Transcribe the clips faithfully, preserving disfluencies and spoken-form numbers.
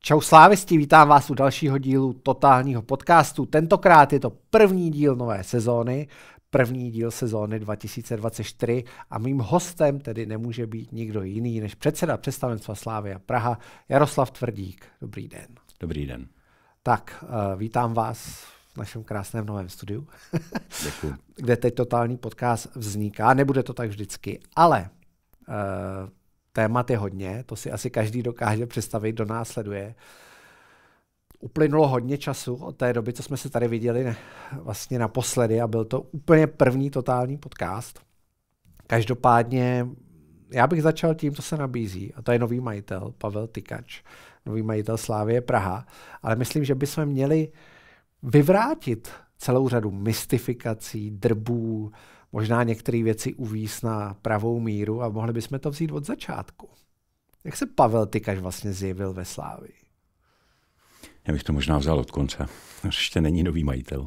Čau slávisti, vítám vás u dalšího dílu totálního podcastu. Tentokrát je to první díl nové sezóny, první díl sezóny dva tisíce dvacet čtyři a mým hostem tedy nemůže být nikdo jiný než předseda představenstva Slavia Praha Jaroslav Tvrdík. Dobrý den. Dobrý den. Tak, vítám vás v našem krásném novém studiu, Děkuji. kde teď totální podcast vzniká. Nebude to tak vždycky, ale uh, témat je hodně, to si asi každý dokáže představit, kdo nás sleduje. Uplynulo hodně času od té doby, co jsme se tady viděli ne, vlastně naposledy a byl to úplně první totální podcast. Každopádně já bych začal tím, co se nabízí, a to je nový majitel, Pavel Tykač, nový majitel Slavie Praha, ale myslím, že bychom měli vyvrátit celou řadu mystifikací, drbů, možná některé věci uvést na pravou míru a mohli bychom to vzít od začátku. Jak se Pavel Tykač vlastně zjevil ve Slavii? Já bych to možná vzal od konce. Ještě není nový majitel.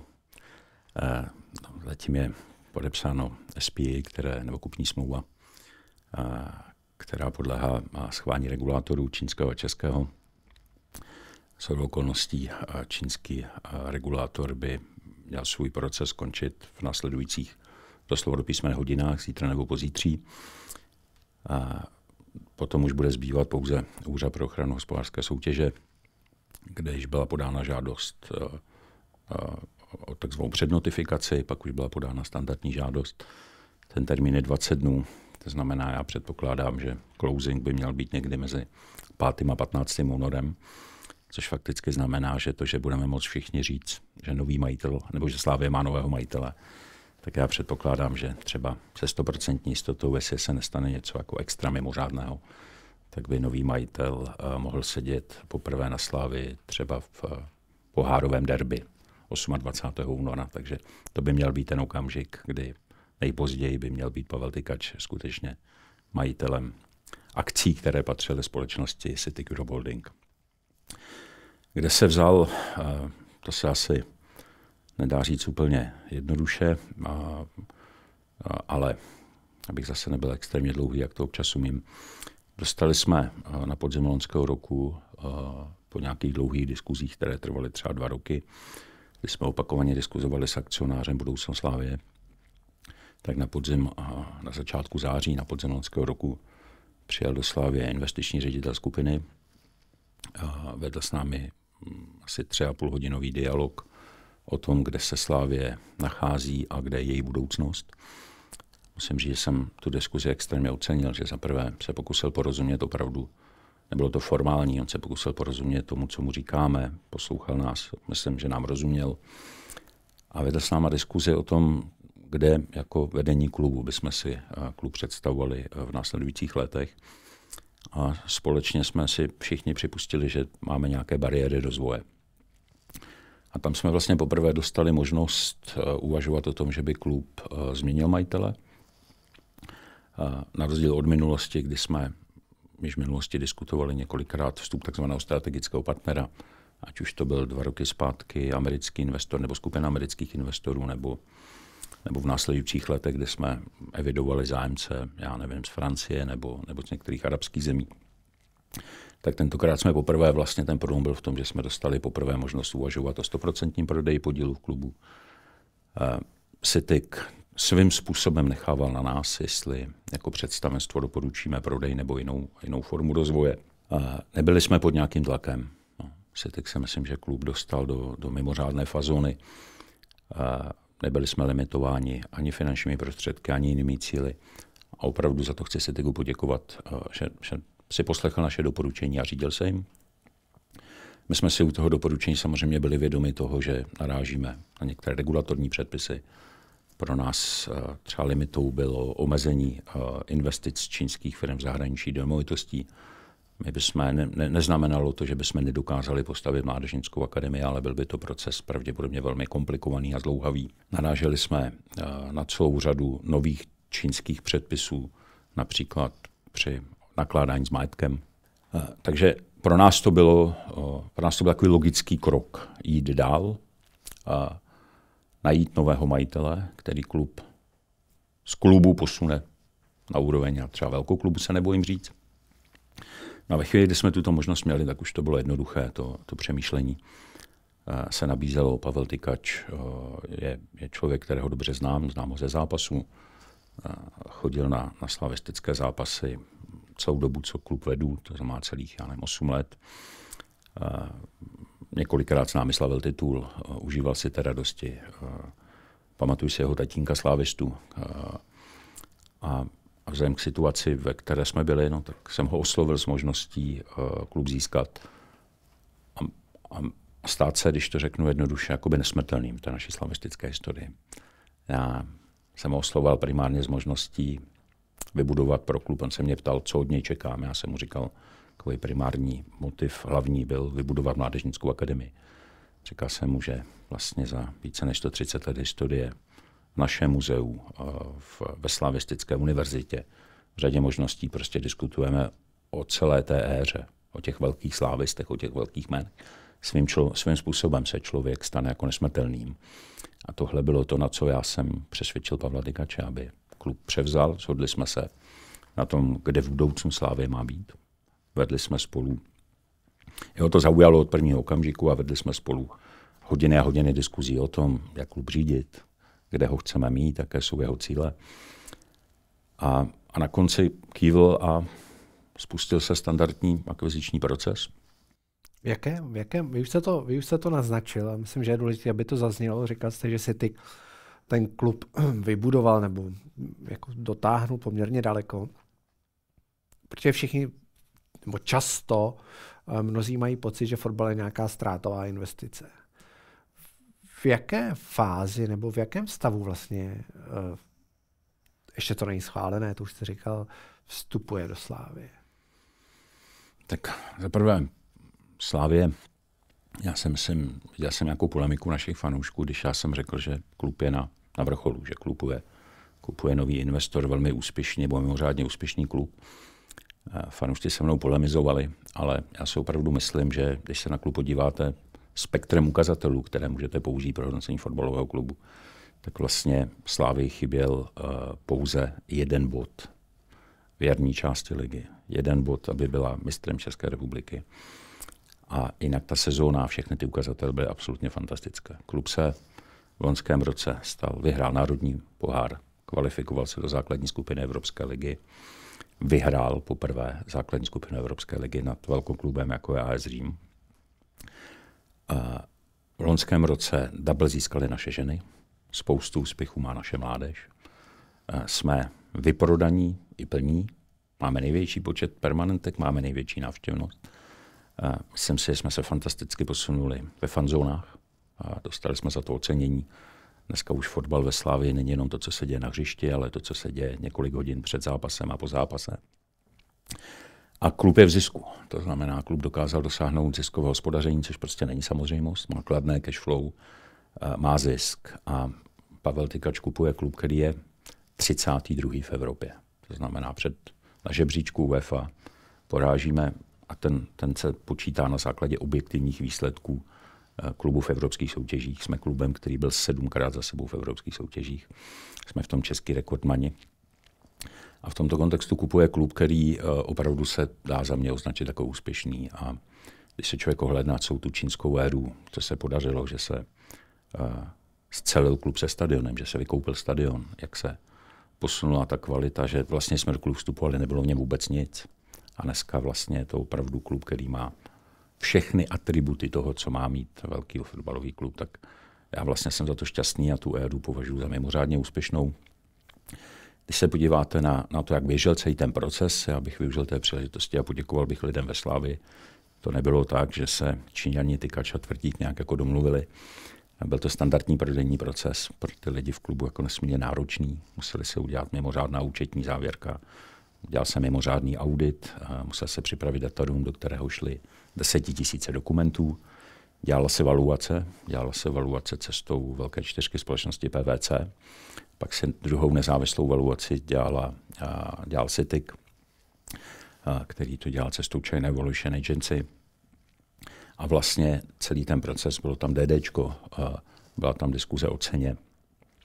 Zatím je podepsáno S P A, které, nebo kupní smlouva, která podléhá schválení regulátorů čínského a českého. Shodou okolností čínský regulátor by měl svůj proces skončit v následujících doslova do písmene hodinách, zítra nebo pozítří. A potom už bude zbývat pouze Úřad pro ochranu hospodářské soutěže, kde již byla podána žádost o takzvanou přednotifikaci, pak už byla podána standardní žádost. Ten termín je dvacet dnů, to znamená, já předpokládám, že closing by měl být někdy mezi pátým a patnáctým únorem, což fakticky znamená, že to, že budeme moct všichni říct, že nový majitel, nebo že Slavia má nového majitele, tak já předpokládám, že třeba se stoprocentní jistotou, jestli se nestane něco jako extra mimořádného, tak by nový majitel uh, mohl sedět poprvé na Slavii třeba v uh, pohárovém derby dvacátého osmého února, takže to by měl být ten okamžik, kdy nejpozději by měl být Pavel Tykač skutečně majitelem akcí, které patřily společnosti Citigroup Holding. Kde se vzal, uh, to se asi nedá říct úplně jednoduše, a, a, ale abych zase nebyl extrémně dlouhý, jak to občas umím. Dostali jsme na podzim loňského roku po nějakých dlouhých diskuzích, které trvaly třeba dva roky, kdy jsme opakovaně diskuzovali s akcionářem budoucnost Slavie, tak na podzim, na začátku září, na podzim loňského roku přijel do Slavie investiční ředitel skupiny. Vedl s námi asi tři a půl hodinový dialog o tom, kde se Slavie nachází a kde je její budoucnost. Musím říct, že jsem tu diskuzi extrémně ocenil, že za prvé se pokusil porozumět opravdu, nebylo to formální, on se pokusil porozumět tomu, co mu říkáme, poslouchal nás, myslím, že nám rozuměl a vedl s náma diskuzi o tom, kde jako vedení klubu bychom si klub představovali v následujících letech. A společně jsme si všichni připustili, že máme nějaké bariéry rozvoje. A tam jsme vlastně poprvé dostali možnost uvažovat o tom, že by klub změnil majitele. Na rozdíl od minulosti, kdy jsme již v minulosti diskutovali několikrát vstup takzvaného strategického partnera, ať už to byl dva roky zpátky americký investor nebo skupina amerických investorů, nebo, nebo v následujících letech, kdy jsme evidovali zájemce, já nevím, z Francie nebo, nebo z některých arabských zemí. Tak tentokrát jsme poprvé, vlastně ten problém byl v tom, že jsme dostali poprvé možnost uvažovat o stoprocentním prodeji podílu v klubu. Citig svým způsobem nechával na nás, jestli jako představenstvo doporučíme prodej nebo jinou, jinou formu rozvoje. Nebyli jsme pod nějakým tlakem. No, Citig se myslím, že klub dostal do, do mimořádné fazony. Nebyli jsme limitováni ani finančními prostředky, ani jinými cíli. A opravdu za to chci Citigu poděkovat, že, že si poslechl naše doporučení a řídil se jim. My jsme si u toho doporučení samozřejmě byli vědomi toho, že narážíme na některé regulatorní předpisy. Pro nás třeba limitou bylo omezení investic čínských firm v zahraničí do nemovitostí. My bychom, ne, ne, neznamenalo to, že bychom nedokázali postavit mládežnickou akademii, ale byl by to proces pravděpodobně velmi komplikovaný a zdlouhavý. Naráželi jsme na celou řadu nových čínských předpisů, například při nakládání s majetkem. Takže pro nás to bylo, pro nás to byl takový logický krok jít dál, a najít nového majitele, který klub z klubu posune na úroveň a třeba velkou klubu se nebojím říct. No a ve chvíli, kdy jsme tuto možnost měli, tak už to bylo jednoduché, to, to přemýšlení se nabízelo. Pavel Tykač je, je člověk, kterého dobře znám, znám ho ze zápasu, chodil na, na slavistické zápasy celou dobu, co klub vedu, to znamená celých, já nevím, osm let. Několikrát s námi slavil titul, užíval si té radosti. Pamatuju si jeho tatínka slávistu. A A vzhledem k situaci, ve které jsme byli, no, tak jsem ho oslovil s možností uh, klub získat a, a stát se, když to řeknu jednoduše, jakoby nesmrtelným v té naší slavistické historii. Já jsem ho oslovoval primárně s možností vybudovat pro klub. On se mě ptal, co od něj čekám. Já jsem mu říkal, takový primární motiv hlavní byl vybudovat mládežnickou akademii. Říkal jsem mu, že vlastně za více než sto třicet let historie v našem muzeu, v, ve slavistické univerzitě, v řadě možností prostě diskutujeme o celé té éře, o těch velkých slávistech, o těch velkých jménech. Svým, člo, svým způsobem se člověk stane jako nesmrtelným. A tohle bylo to, na co já jsem přesvědčil Pavla Tykače, aby klub převzal. Shodli jsme se na tom, kde v budoucnu Slávie má být. Vedli jsme spolu. Jeho to zaujalo od prvního okamžiku a vedli jsme spolu hodiny a hodiny diskuzí o tom, jak klub řídit, kde ho chceme mít, jaké jsou jeho cíle. A, a na konci kývl a spustil se standardní akviziční proces. Jaké, jaké, vy, už jste to, vy už jste to naznačil a myslím, že je důležité, aby to zaznělo. Říkal jste, že si ty, ten klub vybudoval nebo jako dotáhnul poměrně daleko. Protože všichni, nebo často mnozí mají pocit, že fotbal je nějaká ztrátová investice. V jaké fázi nebo v jakém stavu vlastně, ještě to není schválené, to už jste říkal, vstupuje do Slávie? Tak za prvé, Slávie, já jsem, jsem viděl jsem nějakou polemiku našich fanoušků, když já jsem řekl, že klub je na, na vrcholu, že kupuje, kupuje nový investor, velmi úspěšný nebo mimořádně úspěšný klub. Fanoušci se mnou polemizovali, ale já si opravdu myslím, že když se na klub podíváte spektrem ukazatelů, které můžete použít pro hodnocení fotbalového klubu, tak vlastně Slávii chyběl uh, pouze jeden bod v jarní části ligy. Jeden bod, aby byla mistrem České republiky. A jinak ta sezóna a všechny ty ukazatele byly absolutně fantastické. Klub se v loňském roce stal, vyhrál národní pohár, kvalifikoval se do základní skupiny Evropské ligy, vyhrál poprvé základní skupinu Evropské ligy nad velkoklubem, jako je A S Řím. V loňském roce double získali naše ženy, spoustu úspěchů má naše mládež. Jsme vyprodaní i plní, máme největší počet permanentek, máme největší návštěvnost. Myslím si, že jsme se fantasticky posunuli ve fanzónách a dostali jsme za to ocenění. Dneska už fotbal ve Slávii není jenom to, co se děje na hřišti, ale to, co se děje několik hodin před zápasem a po zápase. A klub je v zisku. To znamená, klub dokázal dosáhnout ziskového hospodaření, což prostě není samozřejmost. Má kladné cash flow, má zisk a Pavel Tykač kupuje klub, který je třicátý druhý v Evropě. To znamená, před na žebříčku UEFA porážíme a ten, ten se počítá na základě objektivních výsledků klubu v evropských soutěžích. Jsme klubem, který byl sedmkrát za sebou v evropských soutěžích. Jsme v tom český rekordmani. A v tomto kontextu kupuje klub, který opravdu se dá za mě označit jako úspěšný. A když se člověk ohledná celou tu čínskou éru, co se podařilo, že se scelil klub se stadionem, že se vykoupil stadion, jak se posunula ta kvalita, že vlastně jsme do klubu vstupovali, nebylo v něm vůbec nic. A dneska vlastně je to opravdu klub, který má všechny atributy toho, co má mít velký fotbalový klub. Tak já vlastně jsem za to šťastný a tu éru považuji za mimořádně úspěšnou. Když se podíváte na, na to, jak běžel celý ten proces, já bych využil té příležitosti a poděkoval bych lidem ve Slávii. To nebylo tak, že se Číňani, Tykač a Tvrdík nějak jako domluvili. Byl to standardní prodejní proces pro ty lidi v klubu jako nesmírně náročný. Museli se udělat mimořádná účetní závěrka. Udělal se mimořádný audit, musel se připravit datarum, do kterého šly desetitisíce dokumentů. Dělala se valuace, dělala se valuace cestou velké čtyřky společnosti P V C. Pak se druhou nezávislou valuaci dělala, dělal Citic, který to dělal cestou China Evolution Agency. A vlastně celý ten proces, bylo tam DDčko, byla tam diskuze o ceně.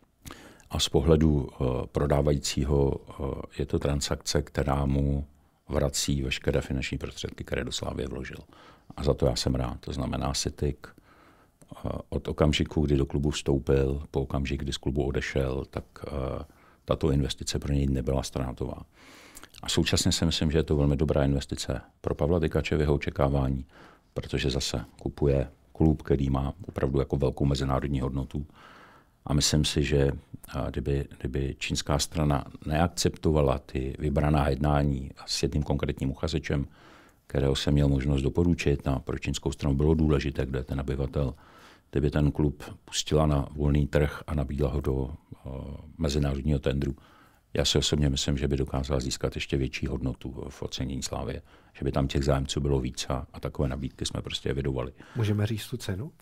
A z pohledu prodávajícího je to transakce, která mu vrací veškeré finanční prostředky, které do Slavie vložil. A za to já jsem rád. To znamená Sitik od okamžiku, kdy do klubu vstoupil, po okamžik, kdy z klubu odešel, tak tato investice pro něj nebyla ztrátová. A současně si myslím, že je to velmi dobrá investice pro Pavla Tykače v jeho očekávání, protože zase kupuje klub, který má opravdu jako velkou mezinárodní hodnotu. A myslím si, že kdyby, kdyby čínská strana neakceptovala ty vybraná jednání s jedním konkrétním uchazečem, kterého jsem měl možnost doporučit, a pro čínskou stranu bylo důležité, kdo je ten nabyvatel, kdyby ten klub pustila na volný trh a nabídla ho do uh, mezinárodního tendru. Já si osobně myslím, že by dokázala získat ještě větší hodnotu v ocenění Slavie, že by tam těch zájemců bylo víc a, a takové nabídky jsme prostě evidovali. Můžeme říct tu cenu?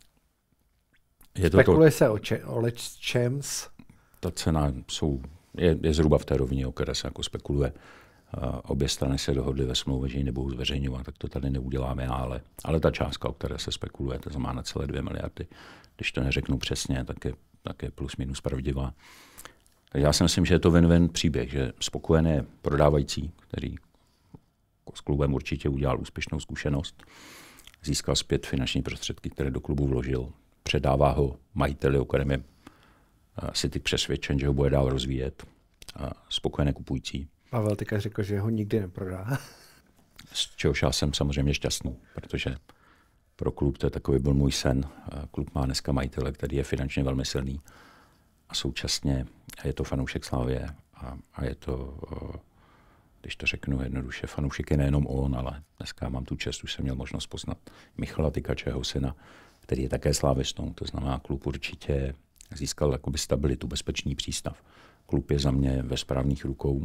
Je Spekuluje to, se o, če, o Lecchems? Ta cena jsou, je, je zhruba v té rovině, o které se jako spekuluje. Uh, obě strany se dohodly ve smlouvě, že ji nebudou zveřejňovat, tak to tady neuděláme, ale, ale ta částka, o které se spekuluje, to znamená na celé dvě miliardy. Když to neřeknu přesně, tak je, tak je plus minus pravdivá. Takže já si myslím, že je to win-win příběh, že spokojený je prodávající, který s klubem určitě udělal úspěšnou zkušenost, získal zpět finanční prostředky, které do klubu vložil, předává ho majiteli, o kterém je Sitik přesvědčen, že ho bude dál rozvíjet, spokojené kupující. Pavel Tykač řekl, že ho nikdy neprodá. Z čehož já jsem samozřejmě šťastný, protože pro klub to je takový byl můj sen. Klub má dneska majitele, který je finančně velmi silný a současně je to fanoušek Slavie a, a je to, když to řeknu jednoduše, fanoušek je nejenom on, ale dneska mám tu čest, už jsem měl možnost poznat Michala Tykače, jeho syna, který je také slávistou. To znamená, klub určitě získal jakoby stabilitu, bezpečný přístav. Klub je za mě ve správných rukou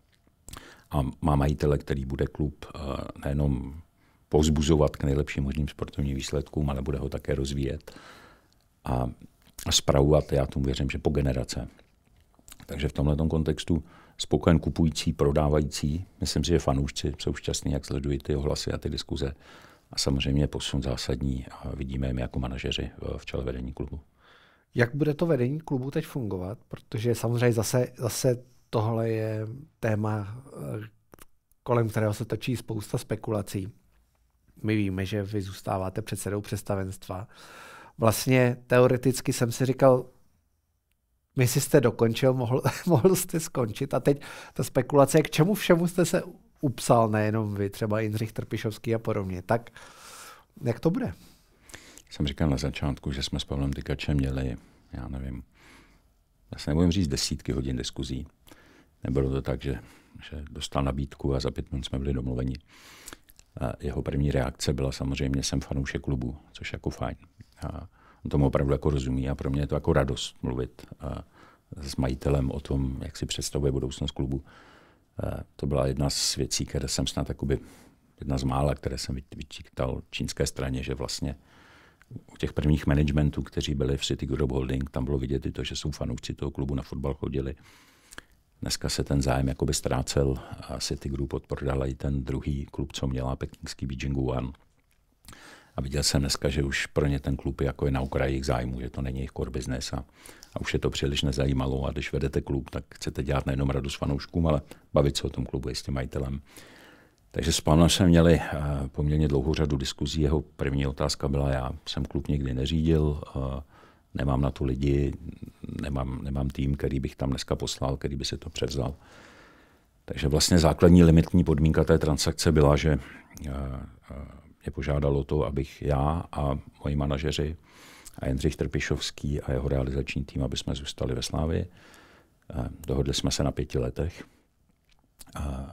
a má majitele, který bude klub nejenom povzbuzovat k nejlepším možným sportovním výsledkům, ale bude ho také rozvíjet a, a spravovat, já tomu věřím, že po generace. Takže v tomto kontextu spokojen kupující, prodávající, myslím si, že fanoušci jsou šťastní, jak sledují ty ohlasy a ty diskuze. A samozřejmě posun zásadní a vidíme je jako manažeři v čele vedení klubu. Jak bude to vedení klubu teď fungovat? Protože samozřejmě zase, zase tohle je téma, kolem kterého se točí spousta spekulací. My víme, že vy zůstáváte předsedou představenstva. Vlastně teoreticky jsem si říkal, my si jste dokončil, mohl, mohl jste skončit a teď ta spekulace, k čemu všemu jste se upsal, nejenom vy, třeba Jindřich Trpišovský a podobně. Tak jak to bude? Jsem říkal na začátku, že jsme s Pavlem Tykačem měli, já nevím, já se nebudem říct desítky hodin diskuzí. Nebylo to tak, že, že dostal nabídku a za pět minut jsme byli domluveni. A jeho první reakce byla samozřejmě, jsem fanoušek klubu, což je jako fajn. A on tomu opravdu jako rozumí a pro mě je to jako radost mluvit a s majitelem o tom, jak si představuje budoucnost klubu. A to byla jedna z věcí, které jsem snad jakoby, jedna z mála, které jsem vyčítal čínské straně, že vlastně u těch prvních managementů, kteří byli v Citigroup Holding, tam bylo vidět i to, že jsou fanoušci toho klubu, na fotbal chodili. Dneska se ten zájem jakoby ztrácel a Citigroup odprodala i ten druhý klub, co měla, pekingský Beijing One. A viděl jsem dneska, že už pro ně ten klub jako je na okraji jejich zájmu, že to není jejich core business a, a už je to příliš nezajímalo. A když vedete klub, tak chcete dělat nejenom radost fanouškům, ale bavit se o tom klubu i s tím majitelem. Takže s Pavlem jsme měli uh, poměrně dlouhou řadu diskuzí. Jeho první otázka byla, já jsem klub nikdy neřídil, uh, nemám na to lidi, nemám, nemám tým, který bych tam dneska poslal, který by si to převzal. Takže vlastně základní limitní podmínka té transakce byla, že uh, uh, mě požádalo to, abych já a moji manažeři a Jindřich Trpišovský a jeho realizační tým, aby jsme zůstali ve Slavii. Uh, dohodli jsme se na pěti letech. Uh,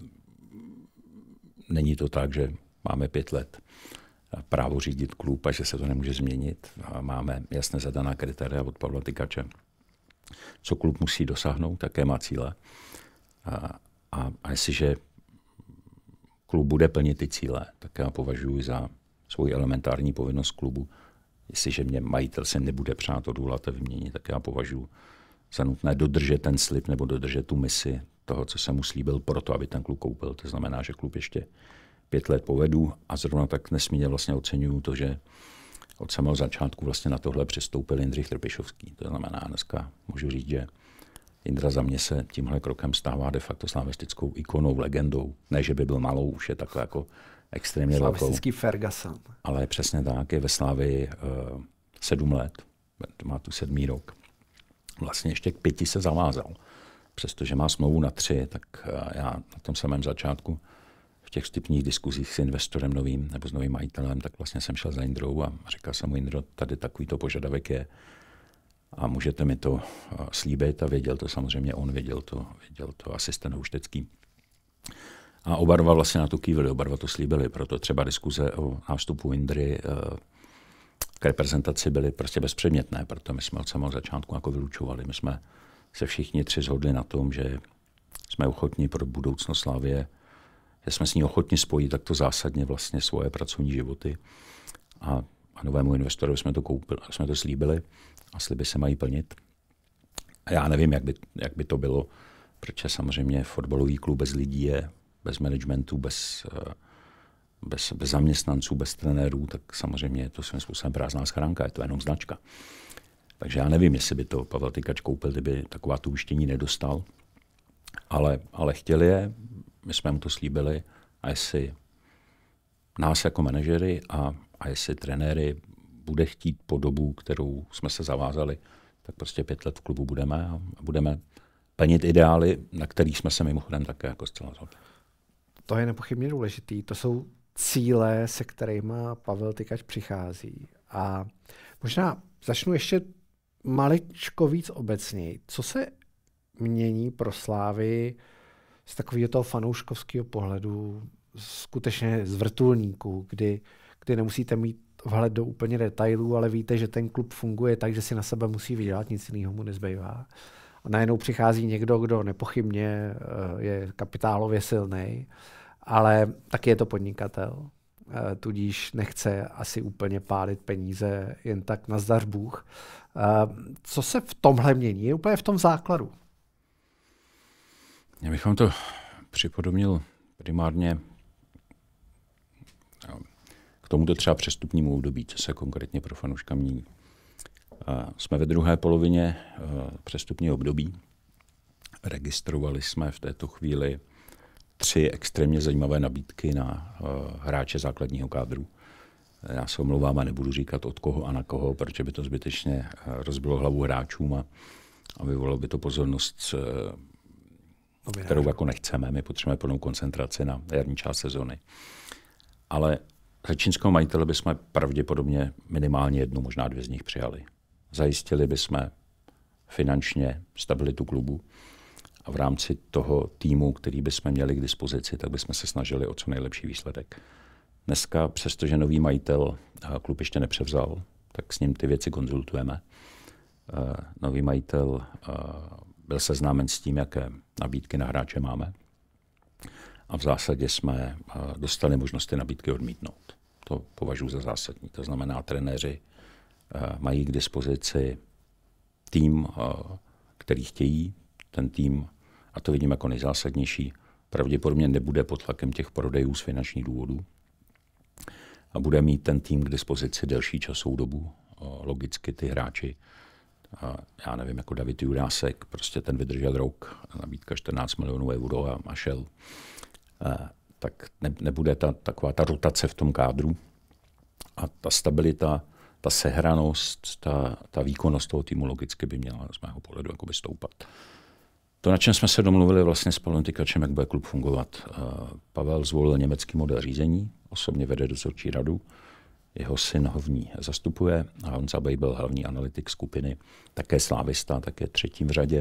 Není to tak, že máme pět let právo řídit klub a že se to nemůže změnit. A máme jasně zadaná kritéria od Pavla Tykače, co klub musí dosáhnout, také má cíle. A, a, a jestliže klub bude plnit ty cíle, tak já považuji za svou elementární povinnost klubu. Jestliže mě majitel se nebude přát odvolat a vyměnit, tak já považuji za nutné dodržet ten slib nebo dodržet tu misi toho, co jsem mu slíbil proto, aby ten klub koupil. To znamená, že klub ještě pět let povedu a zrovna tak nesmírně vlastně oceňuju to, že od samého začátku vlastně na tohle přistoupil Jindřich Trpišovský. To znamená, dneska můžu říct, že Jindra za mě se tímhle krokem stává de facto slavistickou ikonou, legendou. Ne, že by byl malou, už je takhle jako extrémně velkou. Slavistický Ferguson. Ale přesně tak, je ve Slavii uh, sedm let, má tu sedmý rok. Vlastně ještě k pěti se zavázal. Přestože má smlouvu na tři, tak uh, já na tom samém začátku v těch vstupních diskuzích s investorem novým nebo s novým majitelem, tak vlastně jsem šel za Jindrou a říkal jsem mu, Jindro, tady takovýto požadavek je a můžete mi to uh, slíbit, a věděl to samozřejmě on, věděl to, věděl to asistent Houštecký. A oba dva vlastně na to kývili, oba dva to slíbili, proto třeba diskuze o nástupu Jindry uh, k reprezentaci byly prostě bezpředmětné, proto my jsme od samého začátku jako vylučovali. My jsme se všichni tři shodli na tom, že jsme ochotní pro budoucnost Slavie, že jsme s ní ochotni spojit takto zásadně vlastně svoje pracovní životy. A, a novému investorovi jsme to koupili, jsme to slíbili a sliby se mají plnit. A já nevím, jak by, jak by to bylo, protože samozřejmě fotbalový klub bez lidí je, bez managementu, bez, bez, bez zaměstnanců, bez trenérů, tak samozřejmě je to svým způsobem prázdná schránka, je to jenom značka. Takže já nevím, jestli by to Pavel Tykač koupil, kdyby taková tu ujištění nedostal, ale, ale chtěli je, my jsme mu to slíbili, a jestli nás jako manažery a, a jestli trenéry bude chtít po dobu, kterou jsme se zavázali, tak prostě pět let v klubu budeme a budeme plnit ideály, na kterých jsme se mimochodem také jako zcela zhodli. To je nepochybně důležitý. To jsou cíle, se kterými Pavel Tykač přichází. A možná začnu ještě maličko víc obecněji. Co se mění pro Slávy z takového toho fanouškovského pohledu, skutečně z vrtulníku, kdy, kdy nemusíte mít vhled do úplně detailů, ale víte, že ten klub funguje tak, že si na sebe musí vydělat, nic jiného mu nezbývá. A najednou přichází někdo, kdo nepochybně je kapitálově silný, ale taky je to podnikatel. Tudíž nechce asi úplně pálit peníze jen tak na zdař Bůh. Co se v tomhle mění? Je úplně v tom základu. Já bych vám to připodobnil primárně k tomuto třeba přestupnímu období, co se konkrétně pro fanouška mění. Jsme ve druhé polovině přestupního období. Registrovali jsme v této chvíli tři extrémně zajímavé nabídky na hráče základního kádru. Já se omlouvám a nebudu říkat od koho a na koho, protože by to zbytečně rozbilo hlavu hráčům a, a vyvolalo by to pozornost, kterou jako nechceme. My potřebujeme plnou koncentraci na jarní část sezony. Ale za čínského majitele bychom pravděpodobně minimálně jednu, možná dvě z nich přijali. Zajistili bychom finančně stabilitu klubu a v rámci toho týmu, který bychom měli k dispozici, tak bychom se snažili o co nejlepší výsledek. Dneska, přestože nový majitel klub ještě nepřevzal, tak s ním ty věci konzultujeme. Nový majitel byl seznámen s tím, jaké nabídky na hráče máme. A v zásadě jsme dostali možnost ty nabídky odmítnout. To považuji za zásadní. To znamená, trenéři mají k dispozici tým, který chtějí. Ten tým, a to vidím jako nejzásadnější, pravděpodobně nebude pod tlakem těch prodejů z finančních důvodů. A bude mít ten tým k dispozici delší časovou dobu. Logicky ty hráči, já nevím, jako David Jurásek, prostě ten vydržel rok, nabídka čtrnáct milionů euro a, a šel. Tak ne, nebude ta, taková ta rotace v tom kádru. A ta stabilita, ta sehranost, ta, ta výkonnost toho týmu logicky by měla z mého pohledu jakoby stoupat. To, na čem jsme se domluvili vlastně s Pavlem Tykačem, jak bude klub fungovat. Pavel zvolil německý model řízení, osobně vede dozorčí radu, jeho syn ho v ní zastupuje a Honza Bej byl hlavní analytik skupiny, také slávista, také třetím v řadě.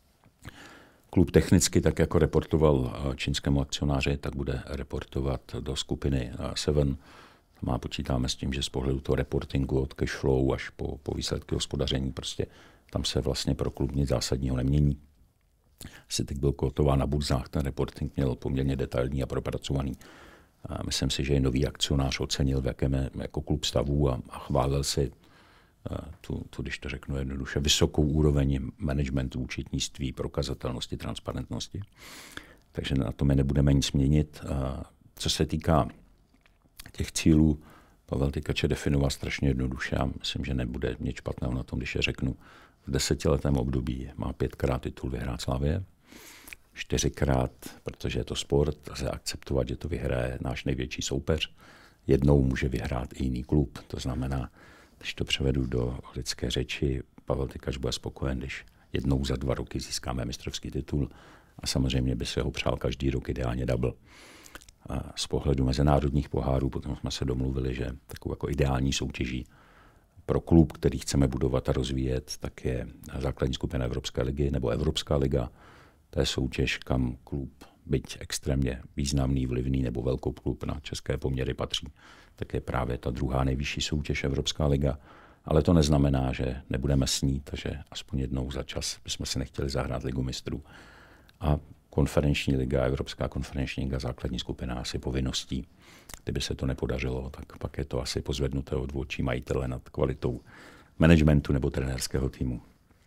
Klub technicky, tak jako reportoval čínskému akcionáři, tak bude reportovat do skupiny Seven. Má počítáme s tím, že z pohledu toho reportingu od cash flow až po, po výsledky hospodaření, prostě tam se vlastně pro klub nic zásadního nemění. Asi teď byl kotován na burzách, ten reporting měl poměrně detailní a propracovaný. A myslím si, že i nový akcionář ocenil, v jakém je jako klub stavu a, a chválil si tu, tu, když to řeknu jednoduše, vysokou úroveň managementu, účetnictví, prokazatelnosti, transparentnosti. Takže na to my nebudeme nic měnit. A co se týká těch cílů, Pavel Tykač je definoval strašně jednoduše a myslím, že nebude nic špatného na tom, když je řeknu. v desetiletém období má pětkrát titul vyhrát Slavie, čtyřikrát, protože je to sport, lze akceptovat, že to vyhraje náš největší soupeř. Jednou může vyhrát i jiný klub, to znamená, když to převedu do lidské řeči, Pavel Tykač bude spokojen, když jednou za dva roky získáme mistrovský titul a samozřejmě by se ho přál každý rok ideálně double. A z pohledu mezinárodních pohárů potom jsme se domluvili, že takovou jako ideální soutěží pro klub, který chceme budovat a rozvíjet, tak je základní skupina Evropské ligy nebo Evropská liga. To je soutěž, kam klub, byť extrémně významný, vlivný nebo velkoklub na české poměry patří, tak je právě ta druhá nejvyšší soutěž Evropská liga. Ale to neznamená, že nebudeme snít, že aspoň jednou za čas bychom si nechtěli zahrát ligu mistrů. A konferenční liga, Evropská konferenční liga, základní skupina asi povinností. Kdyby se to nepodařilo, tak pak je to asi pozvednuté od očí majitele nad kvalitou managementu nebo trenérského týmu.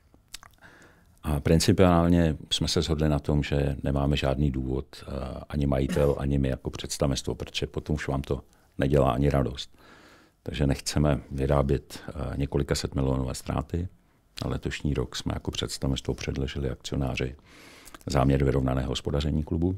A principiálně jsme se shodli na tom, že nemáme žádný důvod, ani majitel, ani my jako představenstvo, protože potom už vám to nedělá ani radost. Takže nechceme vyrábět několika set milionové ztráty. Na letošní rok jsme jako představenstvo předložili akcionáři záměr vyrovnaného hospodaření klubu.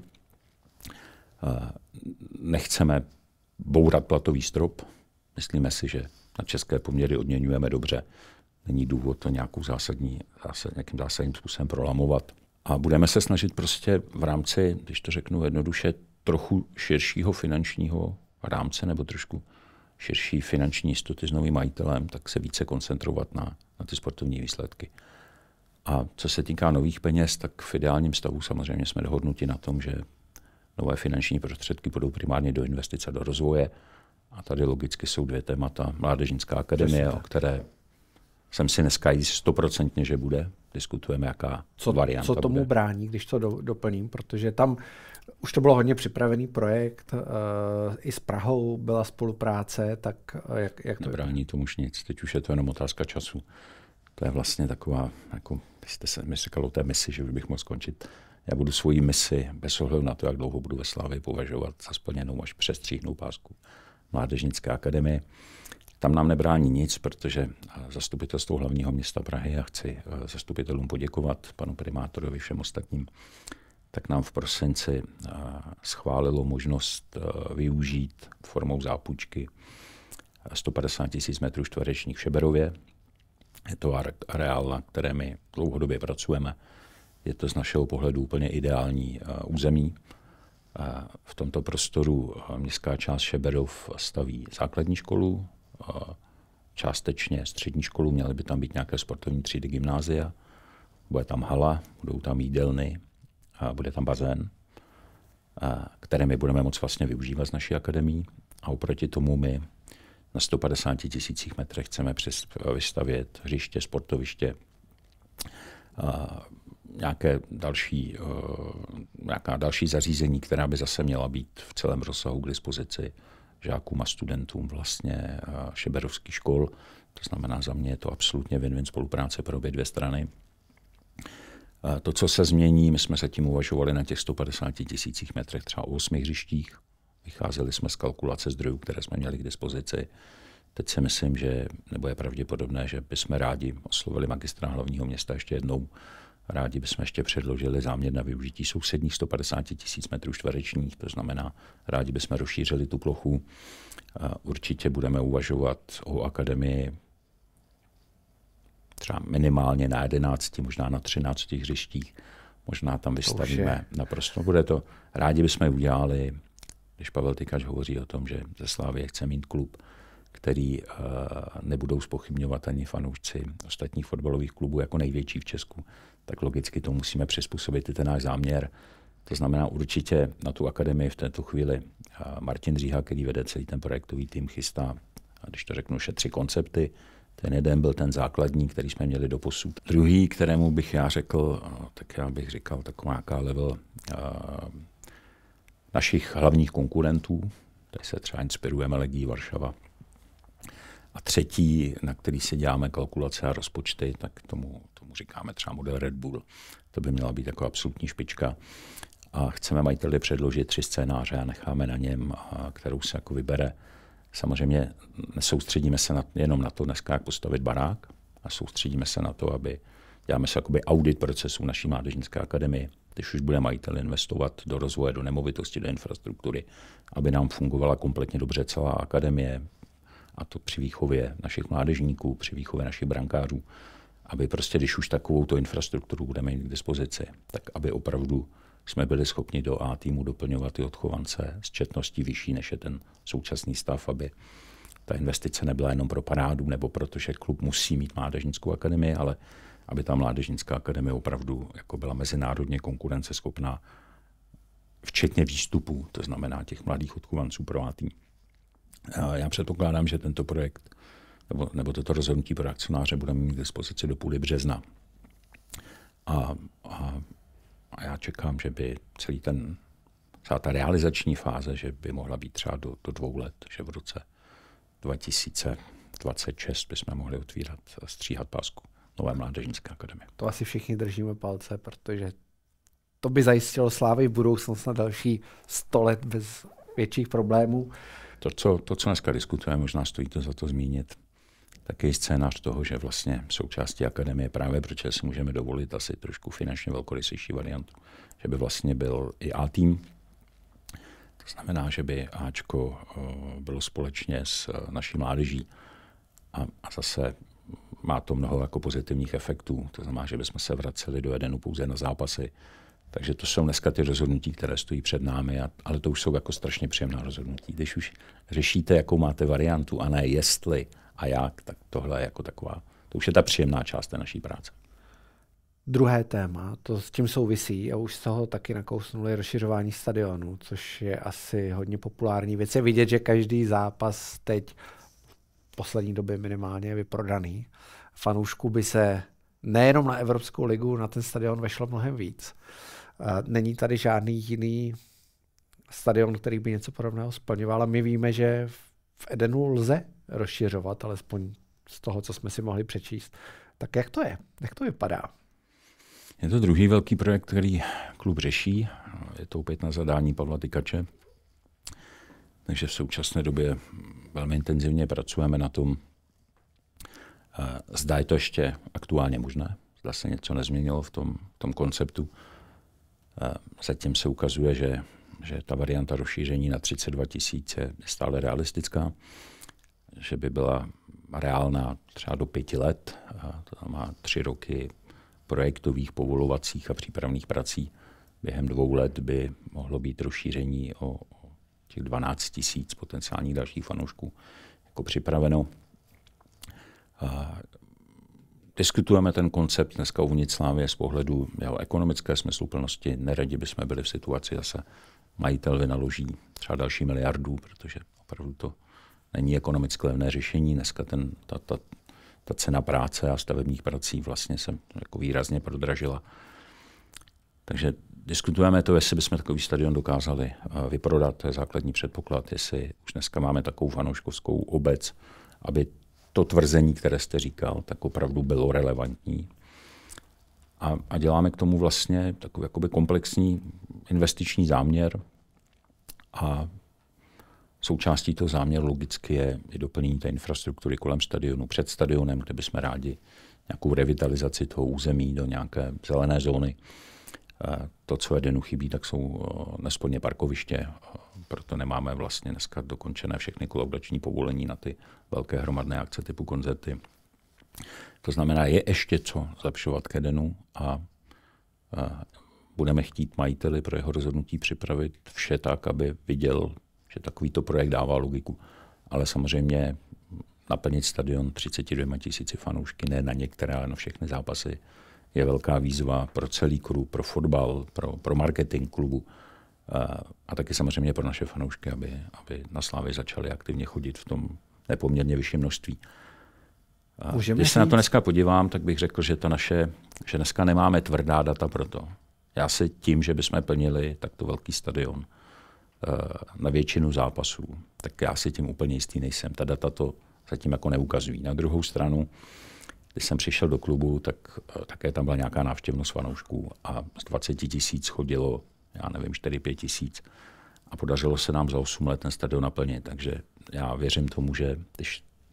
Nechceme bourat platový strop. Myslíme si, že na české poměry odměňujeme dobře. Není důvod to nějakou zásadní, zásad, nějakým zásadním způsobem prolamovat. A budeme se snažit prostě v rámci, když to řeknu jednoduše, trochu širšího finančního rámce nebo trošku širší finanční jistoty s novým majitelem, tak se více koncentrovat na, na ty sportovní výsledky. A co se týká nových peněz, tak v ideálním stavu samozřejmě jsme dohodnuti na tom, že nové finanční prostředky budou primárně do investice a do rozvoje. A tady logicky jsou dvě témata. Mládežnická akademie, o které jsem si dneska jist stoprocentně, že bude. Diskutujeme, jaká co, varianta Co tomu bude. brání, když to do, doplním, protože tam už to bylo hodně připravený projekt, uh, i s Prahou byla spolupráce, tak uh, jak, jak to... Nebrání tomu už nic, teď už je to jenom otázka času. To je vlastně taková, jako jste se mi říkal o té misi, že už bych mohl skončit. Já budu svoji misi bez ohledu na to, jak dlouho budu ve Slavii, považovat za splněnou, až přestříhnu pásku Mládežnické akademie. Tam nám nebrání nic, protože zastupitelstvo hlavního města Prahy, a chci zastupitelům poděkovat, panu primátorovi, všem ostatním, tak nám v prosinci schválilo možnost využít formou zápůjčky sto padesát tisíc metrů čtverečních v Šeberově. Je to areál, na které my dlouhodobě pracujeme. Je to z našeho pohledu úplně ideální území. V tomto prostoru městská část Šeberov staví základní školu, částečně střední školu, měly by tam být nějaké sportovní třídy gymnázia, bude tam hala, budou tam jídelny a bude tam bazén, které my budeme moct vlastně využívat z naší akademii. A oproti tomu my na sto padesáti tisících metrech chceme vystavět hřiště, sportoviště, nějaké další, nějaká další zařízení, která by zase měla být v celém rozsahu k dispozici žákům a studentům vlastně šeberovských škol. To znamená, za mě je to absolutně win-win spolupráce pro obě dvě strany. To, co se změní, my jsme se tím uvažovali na těch sto padesáti tisících metrech třeba o osmi hřištích. Vycházeli jsme z kalkulace zdrojů, které jsme měli k dispozici. Teď si myslím, že, nebo je pravděpodobné, že bychom rádi oslovili magistra hlavního města ještě jednou. Rádi bychom ještě předložili záměr na využití sousedních sto padesáti tisíc metrů čtverečních, to znamená, rádi bychom rozšířili tu plochu. Určitě budeme uvažovat o akademii třeba minimálně na jedenácti, možná na třinácti hřištích. Možná tam vystavíme naprosto. Bude to, rádi bychom udělali, když Pavel Tykač hovoří o tom, že ze Slavie chce mít klub, který uh, nebudou zpochybňovat ani fanoušci ostatních fotbalových klubů jako největší v Česku, tak logicky to musíme přizpůsobit i ten náš záměr. To znamená určitě na tu akademii v této chvíli uh, Martin Říha, který vede celý ten projektový tým, chystá, a když to řeknu, tři koncepty. Ten jeden byl ten základní, který jsme měli doposud. Druhý, kterému bych já řekl, tak já bych říkal taková nějaká level uh, našich hlavních konkurentů. Tady se třeba inspirujeme Legií Varšava. A třetí, na který si děláme kalkulace a rozpočty, tak tomu, tomu říkáme třeba model Red Bull. To by měla být jako absolutní špička. A chceme majiteli předložit tři scénáře a necháme na něm, a kterou se jako vybere. Samozřejmě nesoustředíme se na, jenom na to dneska, jak postavit barák, a soustředíme se na to, aby děláme se jakoby audit procesů naší mládežnické akademie, když už bude majitel investovat do rozvoje, do nemovitosti, do infrastruktury, aby nám fungovala kompletně dobře celá akademie, a to při výchově našich mládežníků, při výchově našich brankářů, aby prostě, když už takovou tu infrastrukturu budeme mít k dispozici, tak aby opravdu jsme byli schopni do A týmu doplňovat ty odchovance s četností vyšší, než je ten současný stav, aby ta investice nebyla jenom pro parádu, nebo protože klub musí mít mládežnickou akademii, ale aby ta mládežnická akademie opravdu jako byla mezinárodně konkurenceschopná, včetně výstupů, to znamená těch mladých odchovanců pro A tým. Já předpokládám, že tento projekt nebo, nebo toto rozhodnutí pro akcionáře budeme mít k dispozici do půly března. A, a, a já čekám, že by celý ten, celá ta realizační fáze, že by mohla být třeba do, do dvou let, že v roce dva tisíce dvacet šest bychom mohli otvírat a stříhat pásku nové mládežnické akademie. To asi všichni držíme palce, protože to by zajistilo Slávy v budoucnosti na další sto let bez větších problémů. To, co, to, co dneska diskutujeme, možná stojí to za to zmínit, tak je scénář toho, že vlastně součástí akademie právě, protože si můžeme dovolit asi trošku finančně velkorysejší variantu, že by vlastně byl i A tým. To znamená, že by Ačko bylo společně s naší mládeží a, a zase má to mnoho jako pozitivních efektů. To znamená, že bychom se vraceli do Edenu pouze na zápasy. Takže to jsou dneska ty rozhodnutí, které stojí před námi, a, ale to už jsou jako strašně příjemná rozhodnutí. Když už řešíte, jakou máte variantu a ne jestli a jak, tak tohle je jako taková, to už je ta příjemná část té naší práce. Druhé téma, to s tím souvisí a už z toho taky nakousnuli rozšiřování stadionu, což je asi hodně populární věc. Je vidět, že každý zápas teď v poslední době minimálně je vyprodaný. Fanoušků by se nejenom na Evropskou ligu, na ten stadion vešlo mnohem víc. Není tady žádný jiný stadion, který by něco podobného splňoval. A my víme, že v Edenu lze rozšiřovat, alespoň z toho, co jsme si mohli přečíst. Tak jak to je? Jak to vypadá? Je to druhý velký projekt, který klub řeší. Je to opět na zadání Pavla Tykače. Takže v současné době velmi intenzivně pracujeme na tom, zda je to ještě aktuálně možné. Zda se něco nezměnilo v tom, v tom konceptu. Zatím se ukazuje, že, že ta varianta rozšíření na třicet dva tisíc je stále realistická, že by byla reálná třeba do pěti let. To má tři roky projektových, povolovacích a přípravných prací. Během dvou let by mohlo být rozšíření o, o těch dvanáct tisíc potenciálních dalších fanoušků jako připraveno. A diskutujeme ten koncept dneska uvnitř Slávie z pohledu jeho ekonomické smysluplnosti. Neradi bychom byli v situaci, zase majitel vynaloží třeba další miliardu, protože opravdu to není ekonomicky levné řešení. Dneska ten, ta, ta, ta cena práce a stavebních prací vlastně se jako výrazně prodražila. Takže diskutujeme to, jestli bychom takový stadion dokázali vyprodat. To je základní předpoklad, jestli už dneska máme takovou fanouškovskou obec, aby to tvrzení, které jste říkal, tak opravdu bylo relevantní. A, a děláme k tomu vlastně takový jakoby komplexní investiční záměr a součástí toho záměru logicky je i doplnění té infrastruktury kolem stadionu, před stadionem, kde bychom rádi nějakou revitalizaci toho území do nějaké zelené zóny. To, co Edenu chybí, tak jsou nesporně parkoviště, proto nemáme vlastně dneska dokončené všechny kolaudační povolení na ty velké hromadné akce typu koncerty. To znamená, je ještě co zlepšovat k Edenu a, a budeme chtít majiteli pro jeho rozhodnutí připravit vše tak, aby viděl, že takovýto projekt dává logiku. Ale samozřejmě naplnit stadion třicet dva tisíci fanoušky, ne na některé, ale na všechny zápasy, je velká výzva pro celý klub, pro fotbal, pro, pro marketing klubu a, a taky samozřejmě pro naše fanoušky, aby, aby na Slávy začali aktivně chodit v tom nepoměrně vyšším množství. A když se na to dneska podívám, tak bych řekl, že, to naše, že dneska nemáme tvrdá data pro to. Já si tím, že bychom plnili takto velký stadion na většinu zápasů, tak já si tím úplně jistý nejsem. Ta data to zatím jako neukazují. Na druhou stranu, když jsem přišel do klubu, tak také tam byla nějaká návštěvnost fanoušků a z dvacet tisíc chodilo, já nevím, čtyři pět tisíc a podařilo se nám za osm let ten stadion naplnit. Takže já věřím tomu, že když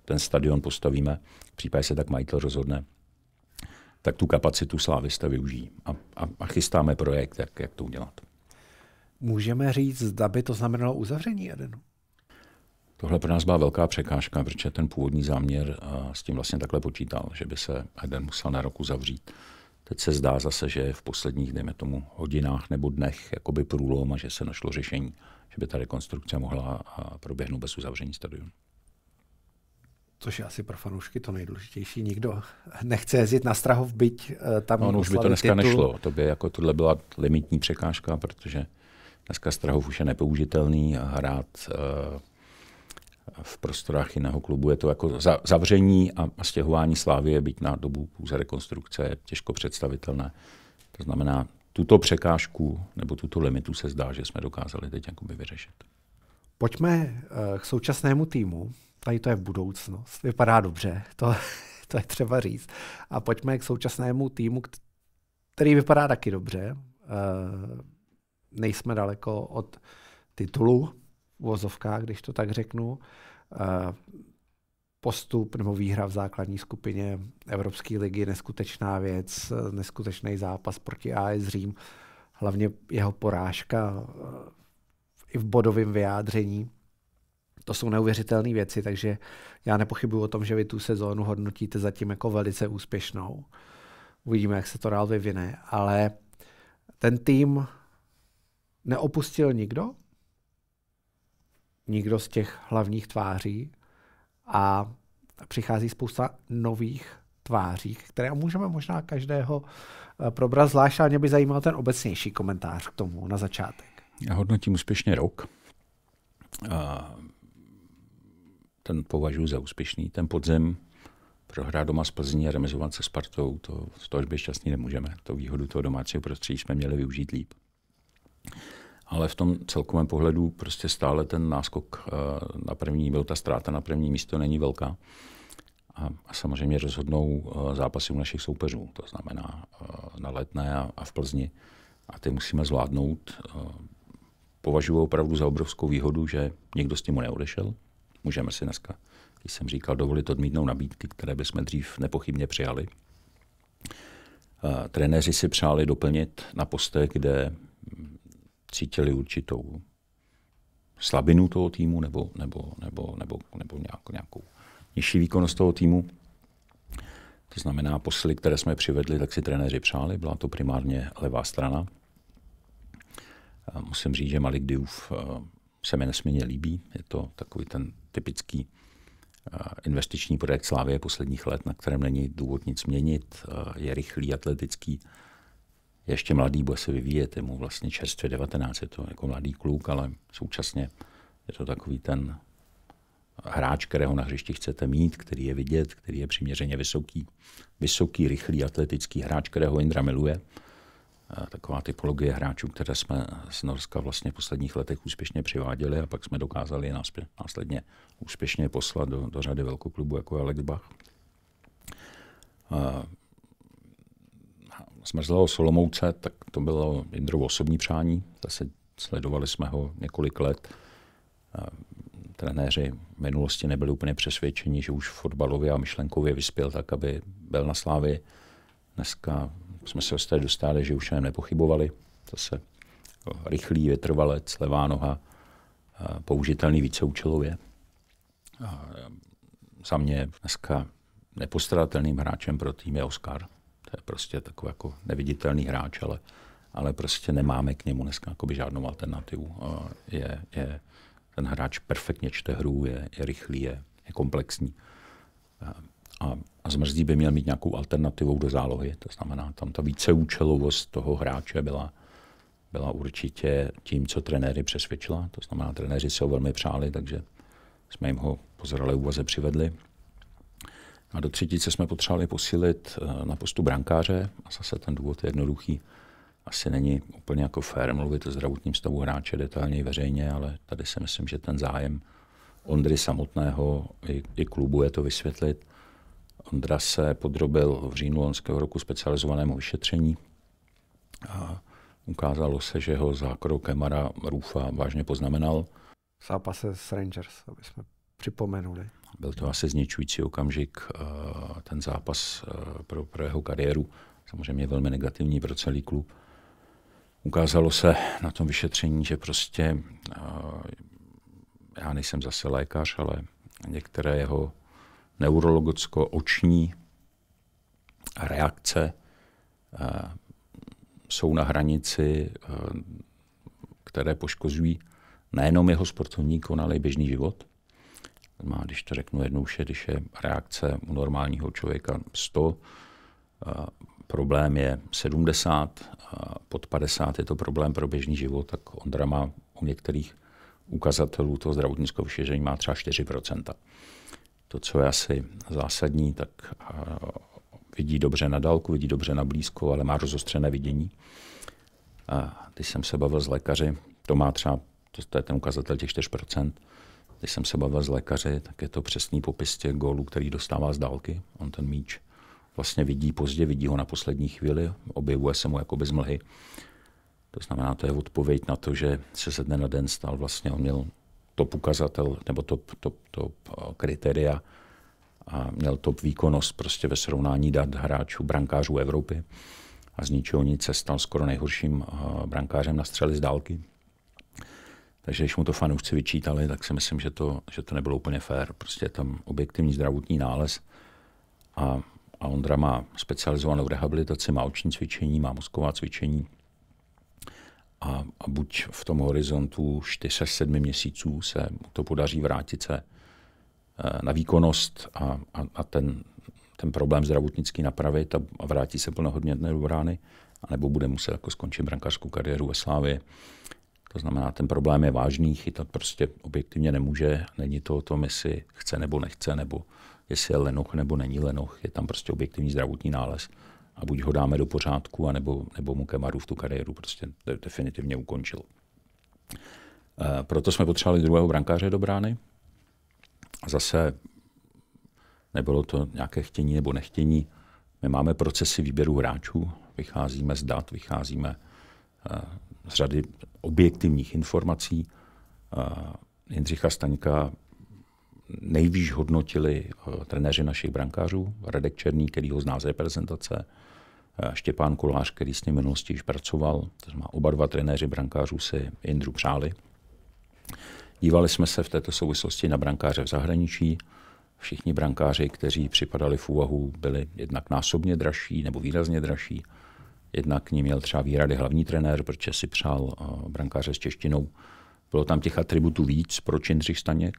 ten stadion postavíme, v případě se tak majitel rozhodne, tak tu kapacitu Slávista využijí. A, a, a chystáme projekt, jak, jak to udělat. Můžeme říct, zda by to znamenalo uzavření Edenu? Tohle pro nás byla velká překážka, protože ten původní záměr s tím vlastně takhle počítal, že by se Eden musel na rok uzavřít. Teď se zdá zase, že v posledních, dejme tomu, hodinách nebo dnech jakoby průlom a že se našlo řešení, že by ta rekonstrukce mohla proběhnout bez uzavření stadionu. Což je asi pro fanoušky to nejdůležitější. Nikdo nechce jezdit na Strahov, byť tam no, no, už by to dneska titul. Nešlo. To by jako tohle byla limitní překážka, protože dneska Strahov už je nepoužitelný a hrát uh, v prostorách jiného klubu je to jako zavření a, a stěhování Slávie, byť na dobu pouze rekonstrukce, je těžko představitelné. To znamená, tuto překážku nebo tuto limitu se zdá, že jsme dokázali teď jakoby vyřešit. Pojďme k současnému týmu. Tady to je budoucnost. Vypadá dobře, to, to je třeba říct. A pojďme k současnému týmu, který vypadá taky dobře. Nejsme daleko od titulu v uvozovkách, když to tak řeknu. Postup nebo výhra v základní skupině Evropské ligy, neskutečná věc, neskutečný zápas proti A S Řím, hlavně jeho porážka i v bodovém vyjádření. To jsou neuvěřitelné věci, takže já nepochybuji o tom, že vy tu sezónu hodnotíte zatím jako velice úspěšnou. Uvidíme, jak se to dál vyvine, ale ten tým neopustil nikdo, nikdo z těch hlavních tváří a přichází spousta nových tváří, které můžeme možná každého probrat zvlášť, ale mě by zajímal ten obecnější komentář k tomu na začátek. Já hodnotím úspěšně rok. A ten považuji za úspěšný. Ten podzim prohrát doma s Plzní a remizovat se Spartou, to, to až být šťastný nemůžeme. To výhodu toho domácího prostředí jsme měli využít líp. Ale v tom celkovém pohledu prostě stále ten náskok na první, byl ta ztráta na první místo není velká. A, a samozřejmě rozhodnou zápasy u našich soupeřů, to znamená na Letné a, a v Plzni. A ty musíme zvládnout. Považuji opravdu za obrovskou výhodu, že někdo s tím neodešel. Můžeme si dneska, když jsem říkal, dovolit odmítnout nabídky, které bychom dřív nepochybně přijali. Trenéři si přáli doplnit na postech, kde cítili určitou slabinu toho týmu nebo, nebo, nebo, nebo, nebo nějakou, nějakou nižší výkonnost toho týmu. To znamená, posily, které jsme přivedli, tak si trenéři přáli. Byla to primárně levá strana. Musím říct, že Malik Diouf se mi nesmírně líbí. Je to takový ten typický investiční projekt Slávie posledních let, na kterém není důvod nic měnit. Je rychlý, atletický, je ještě mladý, bude se vyvíjet, je mu vlastně čerstvě devatenáct, je to jako mladý kluk, ale současně je to takový ten hráč, kterého na hřišti chcete mít, který je vidět, který je přiměřeně vysoký, vysoký, rychlý, atletický hráč, kterého Indra miluje. Taková typologie hráčů, které jsme z Norska vlastně v posledních letech úspěšně přiváděli a pak jsme dokázali je následně úspěšně poslat do, do řady velkoklubu, jako je Alex Bach. Zmrzlého Solomouce, tak to bylo Indrovo osobní přání. Zase sledovali jsme ho několik let. Trenéři v minulosti nebyli úplně přesvědčeni, že už fotbalově a myšlenkově vyspěl tak, aby byl na Slávii. Dneska jsme se ostali dostali, že už nepochybovali. Zase rychlý vytrvalec, levá noha, použitelný víceúčelově. Za mě dneska nepostradatelným hráčem pro tým je Oskar. To je prostě takový jako neviditelný hráč, ale, ale prostě nemáme k němu dneska žádnou alternativu. Je, je, ten hráč perfektně čte hru, je, je rychlý, je, je komplexní. A, a Zmrzlý by měl mít nějakou alternativou do zálohy. To znamená, tam ta víceúčelovost toho hráče byla, byla určitě tím, co trenéry přesvědčila. To znamená, trenéři se ho velmi přáli, takže jsme jim ho po zralé úvaze přivedli. A do třetice jsme potřebovali posílit na postu brankáře. A zase ten důvod je jednoduchý. Asi není úplně jako fér mluvit o zdravotním stavu hráče detailně veřejně, ale tady si myslím, že ten zájem Ondry samotného i, i klubu je to vysvětlit. Ondra se podrobil v říjnu loňského roku specializovanému vyšetření a ukázalo se, že ho zákrok Kemara Rufa vážně poznamenal. V zápase s Rangers, aby jsme připomenuli. Byl to asi zničující okamžik, ten zápas pro, pro jeho kariéru, samozřejmě velmi negativní pro celý klub. Ukázalo se na tom vyšetření, že prostě, já nejsem zase lékař, ale některé jeho neurologicko-oční reakce jsou na hranici, které poškozují nejenom jeho sportovní konalý běžný život. Má, když to řeknu jednoduše, když je reakce u normálního člověka sto, problém je sedmdesát, pod padesát je to problém pro běžný život, tak Ondra má u některých ukazatelů toho zdravotnického vyšetření má třeba čtyři procenta. To, co je asi zásadní, tak vidí dobře na dálku, vidí dobře na blízko, ale má rozostřené vidění. A když jsem se bavil s lékaři, to má třeba, to je ten ukazatel těch čtyři procenta, když jsem se bavil s lékaři, tak je to přesný popis těch gólů, který dostává z dálky. On ten míč vlastně vidí pozdě, vidí ho na poslední chvíli, objevuje se mu jako bez mlhy. To znamená, to je odpověď na to, že se ze dne na den stal vlastně, on měl top ukazatel, nebo top, top, top kritéria a měl top výkonnost prostě ve srovnání dat hráčů, brankářů Evropy a z ničeho nic se stal skoro nejhorším brankářem na střely z dálky. Takže když mu to fanoušci vyčítali, tak si myslím, že to, že to nebylo úplně fér. Prostě je tam objektivní zdravotní nález a, a Ondra má specializovanou rehabilitaci, má oční cvičení, má mozková cvičení a, a buď v tom horizontu čtyři až sedm měsíců se mu to podaří vrátit se na výkonnost a, a, a ten, ten problém zdravotnický napravit a, a vrátí se plnohodnotně do brány, anebo bude muset jako skončit brankářskou kariéru ve Slávii. To znamená, ten problém je vážný, chytat prostě objektivně nemůže, není to o tom, jestli chce nebo nechce, nebo jestli je lenoch nebo není lenoch, je tam prostě objektivní zdravotní nález a buď ho dáme do pořádku, anebo, nebo mu Kemaru v tu kariéru prostě definitivně ukončil. E, proto jsme potřebovali druhého brankáře do brány. A zase nebylo to nějaké chtění nebo nechtění. My máme procesy výběru hráčů, vycházíme z dat, vycházíme e, z řady objektivních informací. Jindřicha Staňka nejvíc hodnotili trenéři našich brankářů, Radek Černý, který ho zná z reprezentace, Štěpán Kolář, který s ním v minulosti již pracoval. To znamená, oba dva trenéři brankářů si Jindru přáli. Dívali jsme se v této souvislosti na brankáře v zahraničí. Všichni brankáři, kteří připadali v úvahu, byli jednak násobně dražší nebo výrazně dražší. Jednak k ní měl třeba výhrady hlavní trenér, protože si přál brankáře s češtinou. Bylo tam těch atributů víc, proč Jindřich Staněk.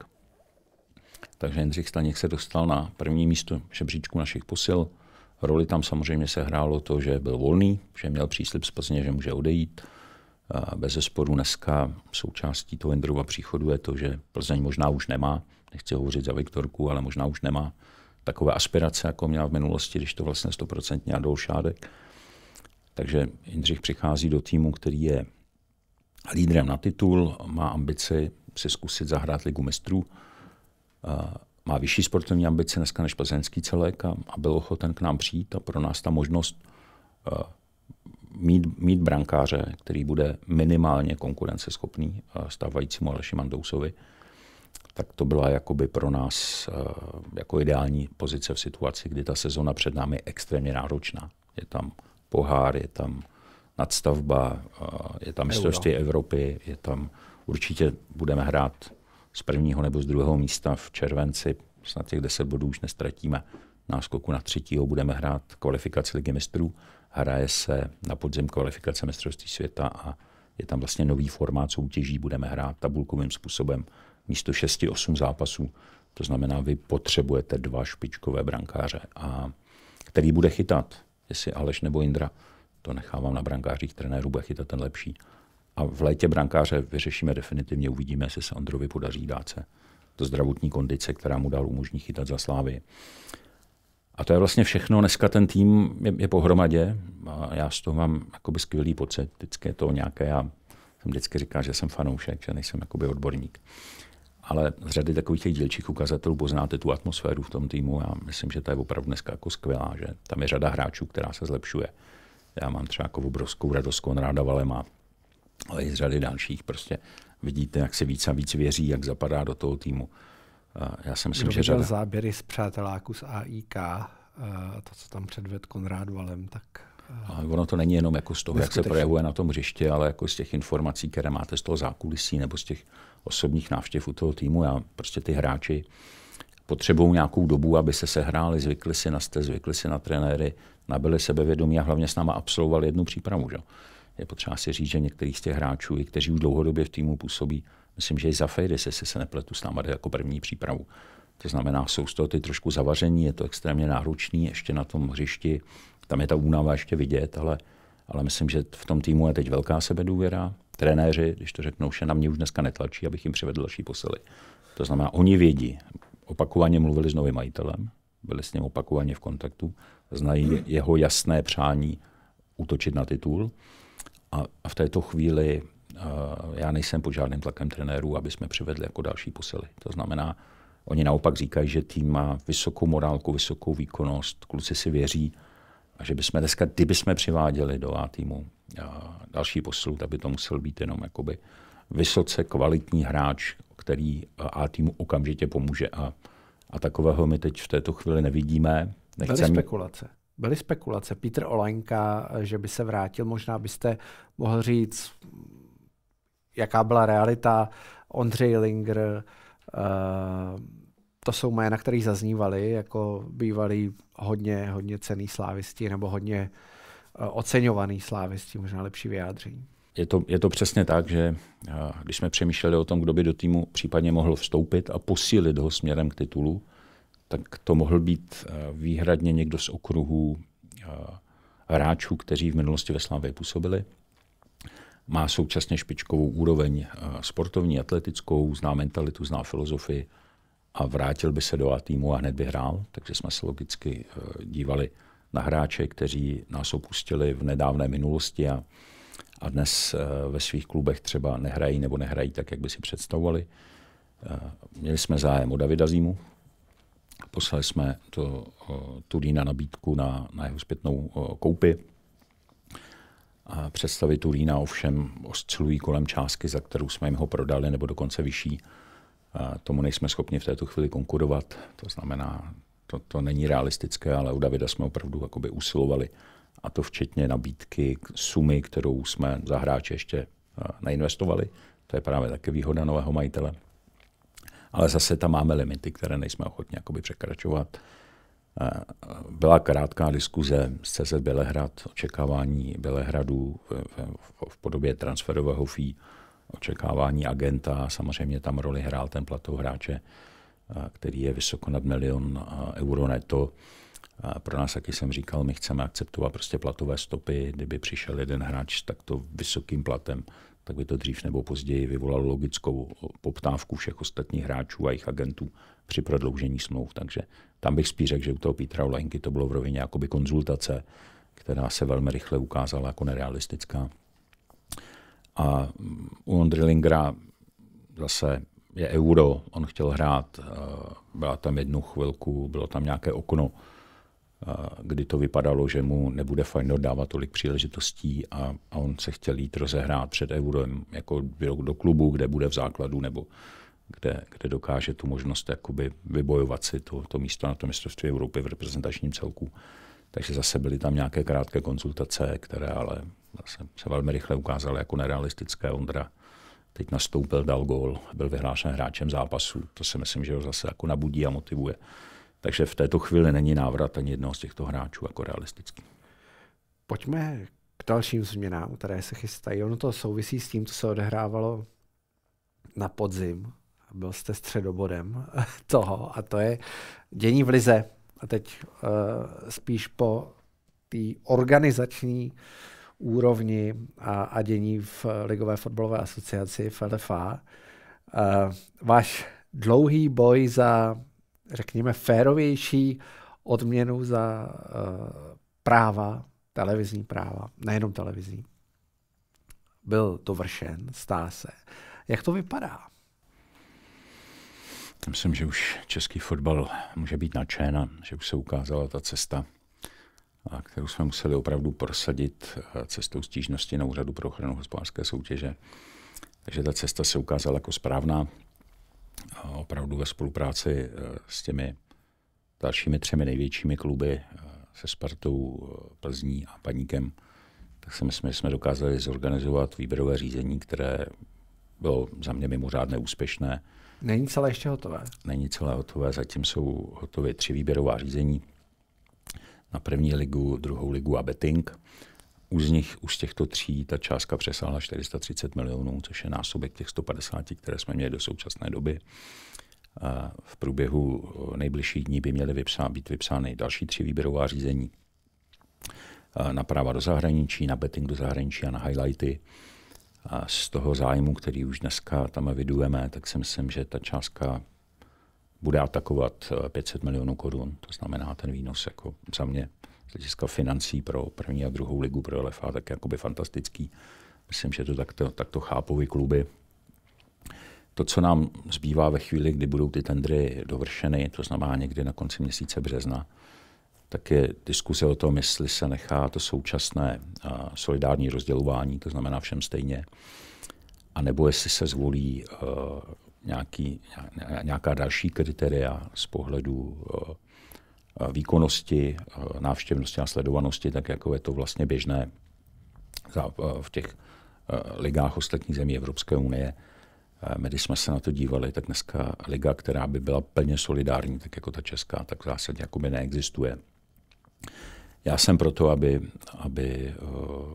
Takže Jindřich Staněk se dostal na první místo žebříčku našich posil. Roli tam samozřejmě se hrálo to, že byl volný, že měl příslib z Plzně, že může odejít. Bezesporu dneska součástí toho Jindrova příchodu je to, že Plzeň možná už nemá, nechci hovořit za Viktorku, ale možná už nemá takové aspirace, jako měla v minulosti, když to vlastně stoprocentně Adolf Šádek. Takže Jindřich přichází do týmu, který je lídrem na titul, má ambici si zkusit zahrát Ligu mistrů, má vyšší sportovní ambice dneska než plzeňský celek a, a byl ochoten k nám přijít a pro nás ta možnost mít, mít brankáře, který bude minimálně konkurenceschopný stávajícímu Aleši Mandousovi, tak to byla jakoby pro nás jako ideální pozice v situaci, kdy ta sezona před námi je extrémně náročná. Je tam pohár, je tam nadstavba, je tam mistrovství Evropy, je tam určitě budeme hrát z prvního nebo z druhého místa v červenci, snad těch deset bodů už nestratíme. Náskoku na třetího budeme hrát kvalifikaci Ligy mistrů, hraje se na podzim kvalifikace mistrovství světa a je tam vlastně nový formát soutěží, budeme hrát tabulkovým způsobem místo šesti osm zápasů. To znamená, vy potřebujete dva špičkové brankáře, a který bude chytat. Jestli Aleš nebo Jindra, to nechávám na brankářích trenérů, bude chytat ten lepší. A v létě brankáře vyřešíme definitivně, uvidíme, jestli se Ondrovi podaří dát se do zdravotní kondice, která mu dál umožní chytat za Slávy. A to je vlastně všechno. Dneska ten tým je, je pohromadě a já z toho mám jakoby skvělý pocit. Vždycky je to nějaké, já jsem vždycky říkal, že jsem fanoušek, že nejsem jakoby odborník. Ale z řady takových těch dílčích ukazatelů poznáte tu atmosféru v tom týmu. Já myslím, že to je opravdu dneska jako skvělá, že tam je řada hráčů, která se zlepšuje. Já mám třeba jako obrovskou radost Konráda Valema, ale i z řady dalších. Prostě vidíte, jak se víc a víc věří, jak zapadá do toho týmu. Já si myslím, Kdo že řada... záběry z přáteláku z A I K, to, co tam předvedl Konrád Valem, tak... A ono to není jenom jako z toho, jak se projevuje na tom hřišti, ale jako z těch informací, které máte z toho zákulisí nebo z těch osobních návštěv u toho týmu. Já prostě ty hráči potřebují nějakou dobu, aby se sehráli, zvykli si na stez, zvykli si na trenéry, nabili sebevědomí a hlavně s náma absolvovali jednu přípravu. Že? Je potřeba si říct, že některý z těch hráčů, i kteří už dlouhodobě v týmu působí, myslím, že i za Fejdis, jestli se nepletu, s náma jde jako první přípravu. To znamená, jsou z toho ty trošku zavaření, je to extrémně náročný, ještě na tom hřišti, tam je ta únava ještě vidět, ale, ale myslím, že v tom týmu je teď velká sebedůvěra. Trenéři, když to řeknou, že na mě už dneska netlačí, abych jim přivedl další posily. To znamená, oni vědí, opakovaně mluvili s novým majitelem, byli s ním opakovaně v kontaktu, znají jeho jasné přání útočit na titul a, a v této chvíli uh, já nejsem pod žádným tlakem trenérů, aby jsme přivedli jako další posily. To znamená, oni naopak říkají, že tým má vysokou morálku, vysokou výkonnost, kluci si věří a že bychom dneska, kdyby jsme přiváděli do A týmu a další posilu, tak by to musel být jenom jakoby vysoce kvalitní hráč, který A týmu okamžitě pomůže a, a takového my teď v této chvíli nevidíme. Nechcem... Byly spekulace. Byly spekulace. Petr Olaňka, že by se vrátil, možná byste mohl říct, jaká byla realita. Ondřej Linger, uh, to jsou jména, které zaznívaly jako bývalý hodně, hodně cenný slávisti nebo hodně uh, oceňovaný slávisti, možná lepší vyjádření. Je to, je to přesně tak, že uh, když jsme přemýšleli o tom, kdo by do týmu případně mohl vstoupit a posílit ho směrem k titulu, tak to mohl být uh, výhradně někdo z okruhu uh, hráčů, kteří v minulosti ve Slavii působili. Má současně špičkovou úroveň uh, sportovní, atletickou, zná mentalitu, zná filozofii a vrátil by se do A týmu a hned by hrál. Takže jsme se logicky uh, dívali na hráče, kteří nás opustili v nedávné minulosti a, a dnes uh, ve svých klubech třeba nehrají nebo nehrají tak, jak by si představovali. Uh, měli jsme zájem o Davida Zimu. Poslali jsme to uh, Turína nabídku na, na jeho zpětnou uh, koupi. A představy Turína ovšem oscilují kolem částky, za kterou jsme jim ho prodali, nebo dokonce vyšší. A tomu nejsme schopni v této chvíli konkurovat. To znamená, to, to není realistické, ale u Davida jsme opravdu jakoby usilovali. A to včetně nabídky, sumy, kterou jsme za hráče ještě neinvestovali. To je právě také výhoda nového majitele. Ale zase tam máme limity, které nejsme ochotni jakoby překračovat. Byla krátká diskuze s C Z Bělehrad, očekávání Bělehradu v, v, v podobě transferového fee, očekávání agenta, samozřejmě tam roli hrál ten platov hráče, který je vysoko nad milion euro neto. Pro nás, jak jsem říkal, my chceme akceptovat prostě platové stopy, kdyby přišel jeden hráč takto vysokým platem, tak by to dřív nebo později vyvolalo logickou poptávku všech ostatních hráčů a jejich agentů při prodloužení smlouv. Takže tam bych spíš řekl, že u toho Petra Olaňky to bylo v rovině jakoby konzultace, která se velmi rychle ukázala jako nerealistická. A u Ondry Lingera zase je euro, on chtěl hrát, byla tam jednu chvilku, bylo tam nějaké okno, kdy to vypadalo, že mu nebude Feyenoord dávat tolik příležitostí a, a on se chtěl jít rozehrát před eurem jako do klubu, kde bude v základu nebo kde, kde dokáže tu možnost jakoby vybojovat si to, to místo na to mistrovství Evropy v reprezentačním celku. Takže zase byly tam nějaké krátké konzultace, které ale zase se velmi rychle ukázaly jako nerealistické. Ondra teď nastoupil, dal gól, byl vyhlášen hráčem zápasu. To si myslím, že ho zase jako nabudí a motivuje. Takže v této chvíli není návrat ani jednoho z těchto hráčů jako realistický. Pojďme k dalším změnám, které se chystají. Ono to souvisí s tím, co se odehrávalo na podzim. Byl jste středobodem toho a to je dění v lize. A teď uh, spíš po té organizační úrovni a, a dění v Ligové fotbalové asociaci F L F A. Uh, váš dlouhý boj za, řekněme, férovější odměnu za uh, práva, televizní práva, nejenom televizní, byl dovršen, stá se. Jak to vypadá? Myslím, že už český fotbal může být nadšen a že už se ukázala ta cesta, kterou jsme museli opravdu prosadit cestou stížnosti na Úřadu pro ochranu hospodářské soutěže. Takže ta cesta se ukázala jako správná. opravdu ve spolupráci s těmi dalšími třemi největšími kluby, se Spartou, Plzní a Baníkem, tak si myslím, že jsme dokázali zorganizovat výběrové řízení, které bylo za mě mimořádně úspěšné. Není celé ještě hotové? Není celé hotové, zatím jsou hotové tři výběrová řízení na první ligu, druhou ligu a betting. U z nich, už z těchto tří, ta částka přesáhla čtyři sta třicet milionů, což je násobek těch sto padesát, které jsme měli do současné doby. A v průběhu nejbližších dní by měly vypsá, být vypsány další tři výběrová řízení na práva do zahraničí, na betting do zahraničí a na highlighty. A z toho zájmu, který už dneska tam evidujeme, tak si myslím, že ta částka bude atakovat pět set milionů korun. To znamená ten výnos jako za mě z hlediska financí pro první a druhou ligu pro L F A tak jakoby fantastický. Myslím, že to takto, takto chápou i kluby. To, co nám zbývá ve chvíli, kdy budou ty tendry dovršeny, to znamená někdy na konci měsíce března, tak je diskuse o tom, jestli se nechá to současné solidární rozdělování, to znamená všem stejně, anebo jestli se zvolí uh, nějaký, nějaká další kritéria z pohledu uh, výkonnosti, uh, návštěvnosti a sledovanosti, tak jako je to vlastně běžné za, uh, v těch uh, ligách ostatních zemí Evropské unie. My, když jsme se na to dívali, tak dneska liga, která by byla plně solidární, tak jako ta česká, tak v zásadě jakoby neexistuje. Já jsem proto, aby, aby uh,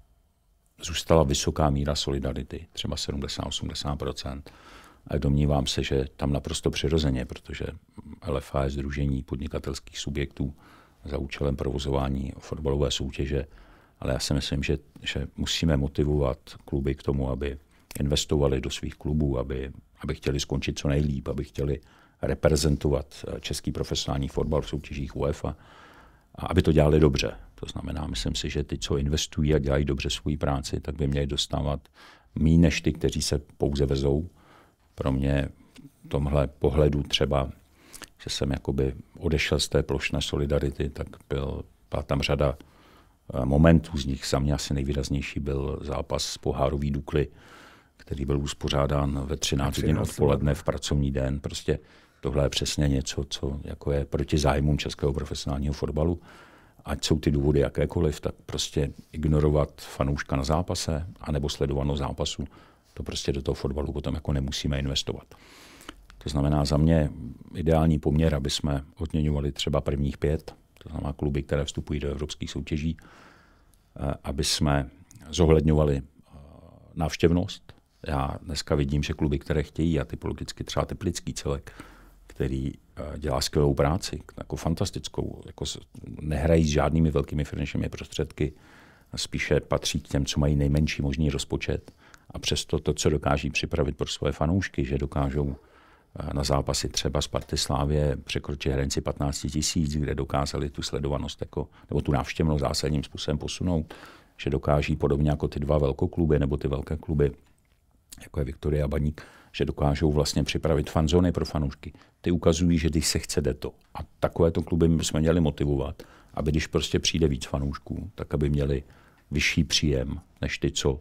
zůstala vysoká míra solidarity, třeba sedmdesát až osmdesát procent. A domnívám se, že tam naprosto přirozeně, protože L F A je sdružení podnikatelských subjektů za účelem provozování fotbalové soutěže, ale já si myslím, že, že musíme motivovat kluby k tomu, aby investovali do svých klubů, aby, aby chtěli skončit co nejlíp, aby chtěli reprezentovat český profesionální fotbal v soutěžích UEFA a aby to dělali dobře. To znamená, myslím si, že ty, co investují a dělají dobře svou práci, tak by měli dostávat méně než ty, kteří se pouze vezou. Pro mě v tomhle pohledu třeba, že jsem jakoby odešel z té plošné solidarity, tak byl, byla tam řada momentů, z nich za mě asi nejvýraznější byl zápas z pohárový Dukly, který byl uspořádán ve třináct hodin odpoledne v pracovní den. Prostě tohle je přesně něco, co jako je proti zájmům českého profesionálního fotbalu. Ať jsou ty důvody jakékoliv, tak prostě ignorovat fanouška na zápase anebo sledovanost zápasu, to prostě do toho fotbalu potom jako nemusíme investovat. To znamená za mě ideální poměr, aby jsme odměňovali třeba prvních pět, to znamená kluby, které vstupují do evropských soutěží, aby jsme zohledňovali návštěvnost. Já dneska vidím, že kluby, které chtějí, a typologicky třeba Teplický celek, který dělá skvělou práci, jako fantastickou, jako nehrají s žádnými velkými finančními prostředky, spíše patří k těm, co mají nejmenší možný rozpočet a přesto to, co dokáží připravit pro svoje fanoušky, že dokážou na zápasy třeba Sparty Slávě překročit hranici patnáct tisíc, kde dokázali tu sledovanost jako, nebo tu návštěvnost zásadním způsobem posunout, že dokáží podobně jako ty dva velkokluby nebo ty velké kluby, jako je Viktoria a Baník, že dokážou vlastně připravit fanzóny pro fanoušky. Ty ukazují, že když se chce, jde to. A takovéto kluby bychom měli motivovat, aby když prostě přijde víc fanoušků, tak aby měli vyšší příjem, než ty, co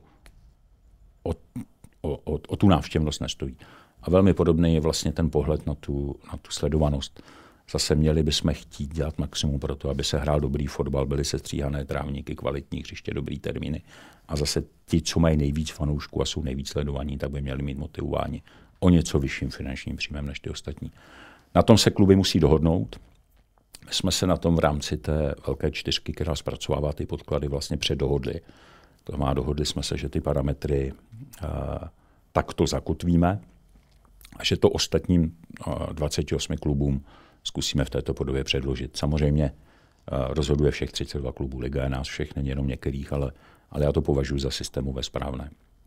o, o, o, o tu návštěvnost nestojí. A velmi podobný je vlastně ten pohled na tu, na tu sledovanost. Zase měli bychom chtít dělat maximum pro to, aby se hrál dobrý fotbal, byly sestříhané trávníky, kvalitní hřiště, dobrý termíny. A zase ti, co mají nejvíc fanoušků a jsou nejvíc sledovaní, tak by měli mít motivováni o něco vyšším finančním příjmem než ty ostatní. Na tom se kluby musí dohodnout. My jsme se na tom v rámci té velké čtyřky, která zpracovává ty podklady, vlastně předdohodli. To má dohodli jsme se, že ty parametry uh, takto zakotvíme a že to ostatním uh, dvaceti osmi klubům zkusíme v této podobě předložit. Samozřejmě uh, rozhoduje všech třicet dva klubů. Liga je nás všech, není jenom některých, ale, ale já to považuji za systémové správné.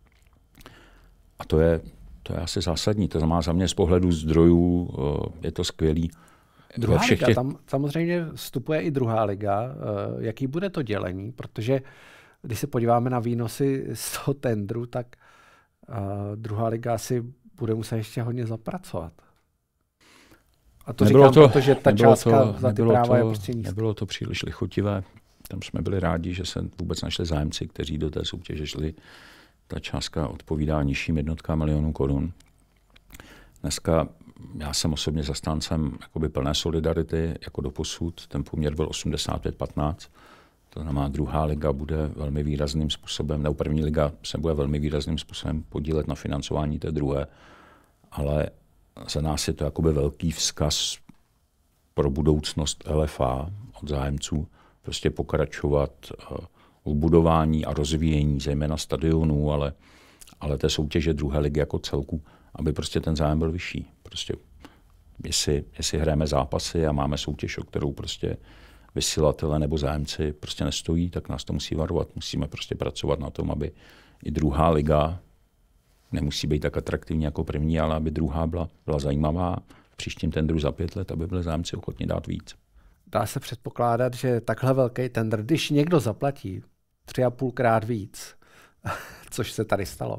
A to je, to je asi zásadní. To znamená za mě z pohledu zdrojů uh, je to skvělý. Druhá liga, těch... tam samozřejmě vstupuje i druhá liga. Uh, jaký bude to dělení? Protože když se podíváme na výnosy z toho tendru, tak uh, druhá liga asi bude muset ještě hodně zapracovat. A to nebylo říkám, to, protože ta částka to, za ty práva to, je prostě nízká. Nebylo to příliš lichotivé. Tam jsme byli rádi, že se vůbec našli zájemci, kteří do té soutěže šli. Ta částka odpovídá nižším jednotkám milionů korun. Dneska já jsem osobně zastáncem jakoby plné solidarity, jako doposud. Ten poměr byl osmdesát pět patnáct. To znamená, druhá liga bude velmi výrazným způsobem, nebo první liga se bude velmi výrazným způsobem podílet na financování té druhé, ale za nás je to jakoby velký vzkaz pro budoucnost L F A od zájemců, prostě pokračovat v budování a rozvíjení zejména stadionů, ale, ale té soutěže druhé ligy jako celku, aby prostě ten zájem byl vyšší. Prostě jestli, jestli hrajeme zápasy a máme soutěž, o kterou prostě vysílatele nebo zájemci prostě nestojí, tak nás to musí varovat. Musíme prostě pracovat na tom, aby i druhá liga nemusí být tak atraktivní jako první, ale aby druhá byla, byla zajímavá. V příštím tendru za pět let, aby byli zájemci ochotni dát víc. Dá se předpokládat, že takhle velký tendr, když někdo zaplatí tři a půlkrát víc, což se tady stalo,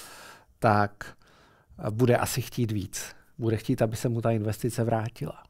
tak bude asi chtít víc. Bude chtít, aby se mu ta investice vrátila.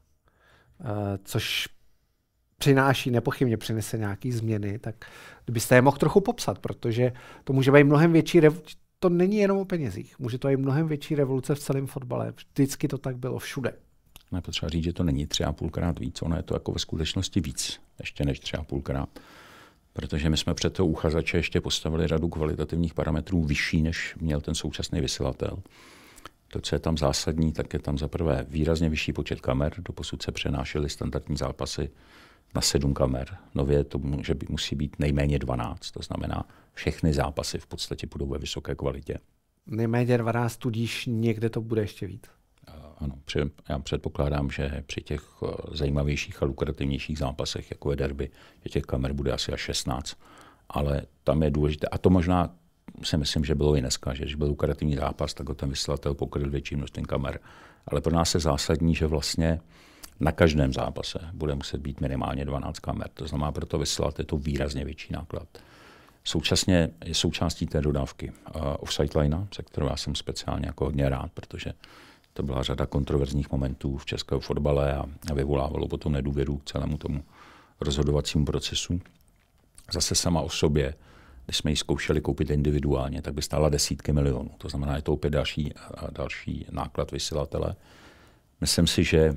Což přináší, nepochybně přinese nějaké změny, tak kdybyste je mohl trochu popsat, protože to může být mnohem větší, rev... to není jenom o penězích, může to být mnohem větší revoluce v celém fotbale. Vždycky to tak bylo, všude. Ne, potřeba říct, že to není tři a půlkrát víc, ono je to jako ve skutečnosti víc, ještě než tři a půlkrát. Protože my jsme před toho uchazeče ještě postavili řadu kvalitativních parametrů vyšší, než měl ten současný vysílatel. To, co je tam zásadní, tak je tam za prvé výrazně vyšší počet kamer. Doposud se přenášely standardní zápasy na sedm kamer. Nově to může být, musí být nejméně dvanáct. To znamená, všechny zápasy v podstatě budou ve vysoké kvalitě. Nejméně dvanáct, tudíž někde to bude ještě víc. Ano, já předpokládám, že při těch zajímavějších a lukrativnějších zápasech, jako je derby, že těch kamer bude asi až šestnáct. Ale tam je důležité, a to možná si myslím, že bylo i dneska, že když byl lukrativní zápas, tak ho ten vysílatel pokryl větším množstvím kamer. Ale pro nás je zásadní, že vlastně na každém zápase bude muset být minimálně dvanáct kamer. To znamená, pro to vysílat je to výrazně větší náklad. Současně je součástí té dodávky uh, offside line, se kterou já jsem speciálně jako hodně rád, protože to byla řada kontroverzních momentů v českém fotbale a, a vyvolávalo potom nedůvěru k celému tomu rozhodovacímu procesu. Zase sama o sobě, když jsme ji zkoušeli koupit individuálně, tak by stála desítky milionů. To znamená, je to opět další, další náklad vysílatele. Myslím si, že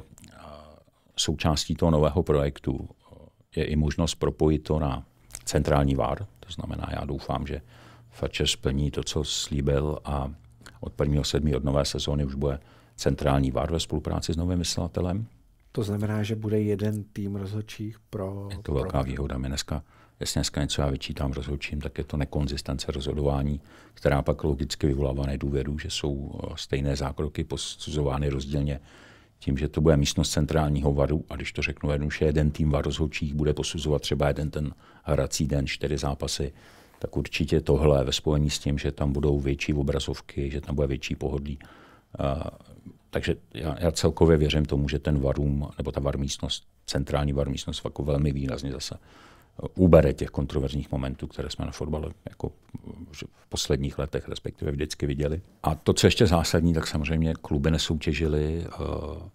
součástí toho nového projektu je i možnost propojit to na centrální V A R. To znamená, já doufám, že Fatcher splní to, co slíbil a od prvního sedmého od nové sezóny už bude centrální V A R ve spolupráci s novým vysílatelem. To znamená, že bude jeden tým rozhodčích pro... Je to velká pro... výhoda. My dneska, jestli dneska něco já vyčítám rozhodčím, tak je to nekonzistence rozhodování, která pak logicky vyvolává nedůvěru, že jsou stejné zákroky posuzovány rozdílně tím, že to bude místnost centrálního V A R u a když to řeknu jednoduše, jeden tým V A R rozhodčích bude posuzovat třeba jeden ten hrací den, čtyři zápasy, tak určitě tohle ve spojení s tím, že tam budou větší obrazovky, že tam bude větší pohodlí. Uh, takže já, já celkově věřím tomu, že ten V A R room, nebo ta V A R místnost, centrální V A R místnost jako velmi výrazně zase ubere těch kontroverzních momentů, které jsme na fotbale jako v posledních letech respektive vždycky viděli. A to, co ještě zásadní, tak samozřejmě kluby nesoutěžily. Uh,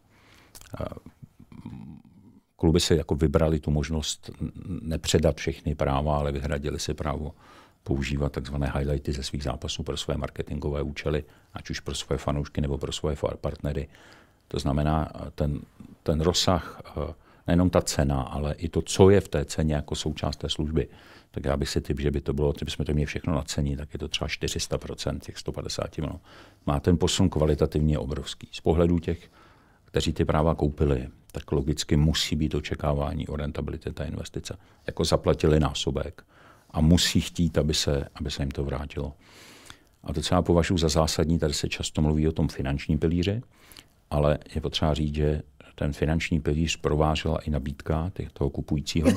uh, kluby si jako vybrali tu možnost nepředat všechny práva, ale vyhradili si právo používat takzvané highlighty ze svých zápasů pro své marketingové účely, ať už pro své fanoušky nebo pro své partnery. To znamená, ten, ten rozsah, nejenom ta cena, ale i to, co je v té ceně jako součást té služby. Tak já bych si typ, že by to bylo, kdybychom to měli všechno na cení, tak je to třeba čtyři sta procent, těch sto padesát milionů. Má ten posun kvalitativně obrovský. Z pohledu těch, kteří ty práva koupili, tak logicky musí být očekávání o rentabilitě té investice. Jako zaplatili násobek a musí chtít, aby se, aby se jim to vrátilo. A to, co já považuji za zásadní, tady se často mluví o tom finančním pilíři, ale je potřeba říct, že ten finanční pilíř provážela i nabídka těch, toho kupujícího,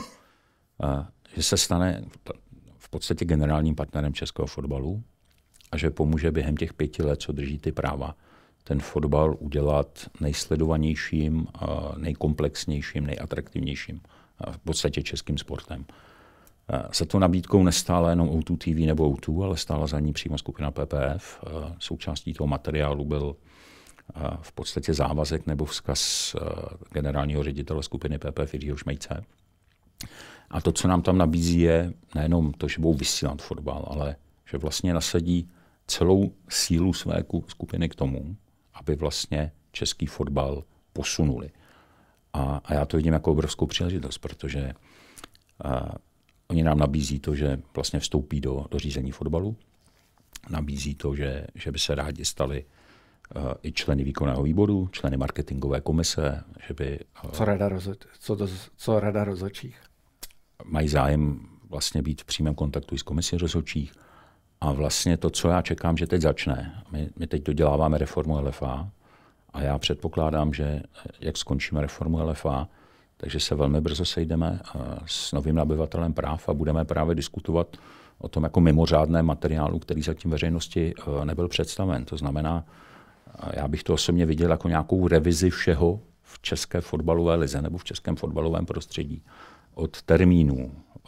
že se stane v podstatě generálním partnerem českého fotbalu a že pomůže během těch pěti let, co drží ty práva, ten fotbal udělat nejsledovanějším, nejkomplexnějším, nejatraktivnějším v podstatě českým sportem. Za tou nabídkou nestála jenom O dva T V nebo O dva, ale stála za ní přímo skupina P P F. Součástí toho materiálu byl v podstatě závazek nebo vzkaz generálního ředitele skupiny P P F Jiřího Šmejce. A to, co nám tam nabízí, je nejenom to, že budou vysílat fotbal, ale že vlastně nasadí celou sílu své skupiny k tomu, aby vlastně český fotbal posunuli. A, a já to vidím jako obrovskou příležitost, protože a, oni nám nabízí to, že vlastně vstoupí do, do řízení fotbalu, nabízí to, že, že by se rádi stali uh, i členy výkonného výboru, členy marketingové komise, že by... Uh, co rada, rozho- co to, co rada rozhodčích? Mají zájem vlastně být v přímém kontaktu i s komisí rozhodčích. A vlastně to, co já čekám, že teď začne. My, my teď doděláváme reformu L F A a já předpokládám, že jak skončíme reformu L F A, takže se velmi brzo sejdeme s novým nabyvatelem práv a budeme právě diskutovat o tom jako mimořádném materiálu, který zatím veřejnosti nebyl představen. To znamená, já bych to osobně viděl jako nějakou revizi všeho v české fotbalové lize nebo v českém fotbalovém prostředí. Od termínů,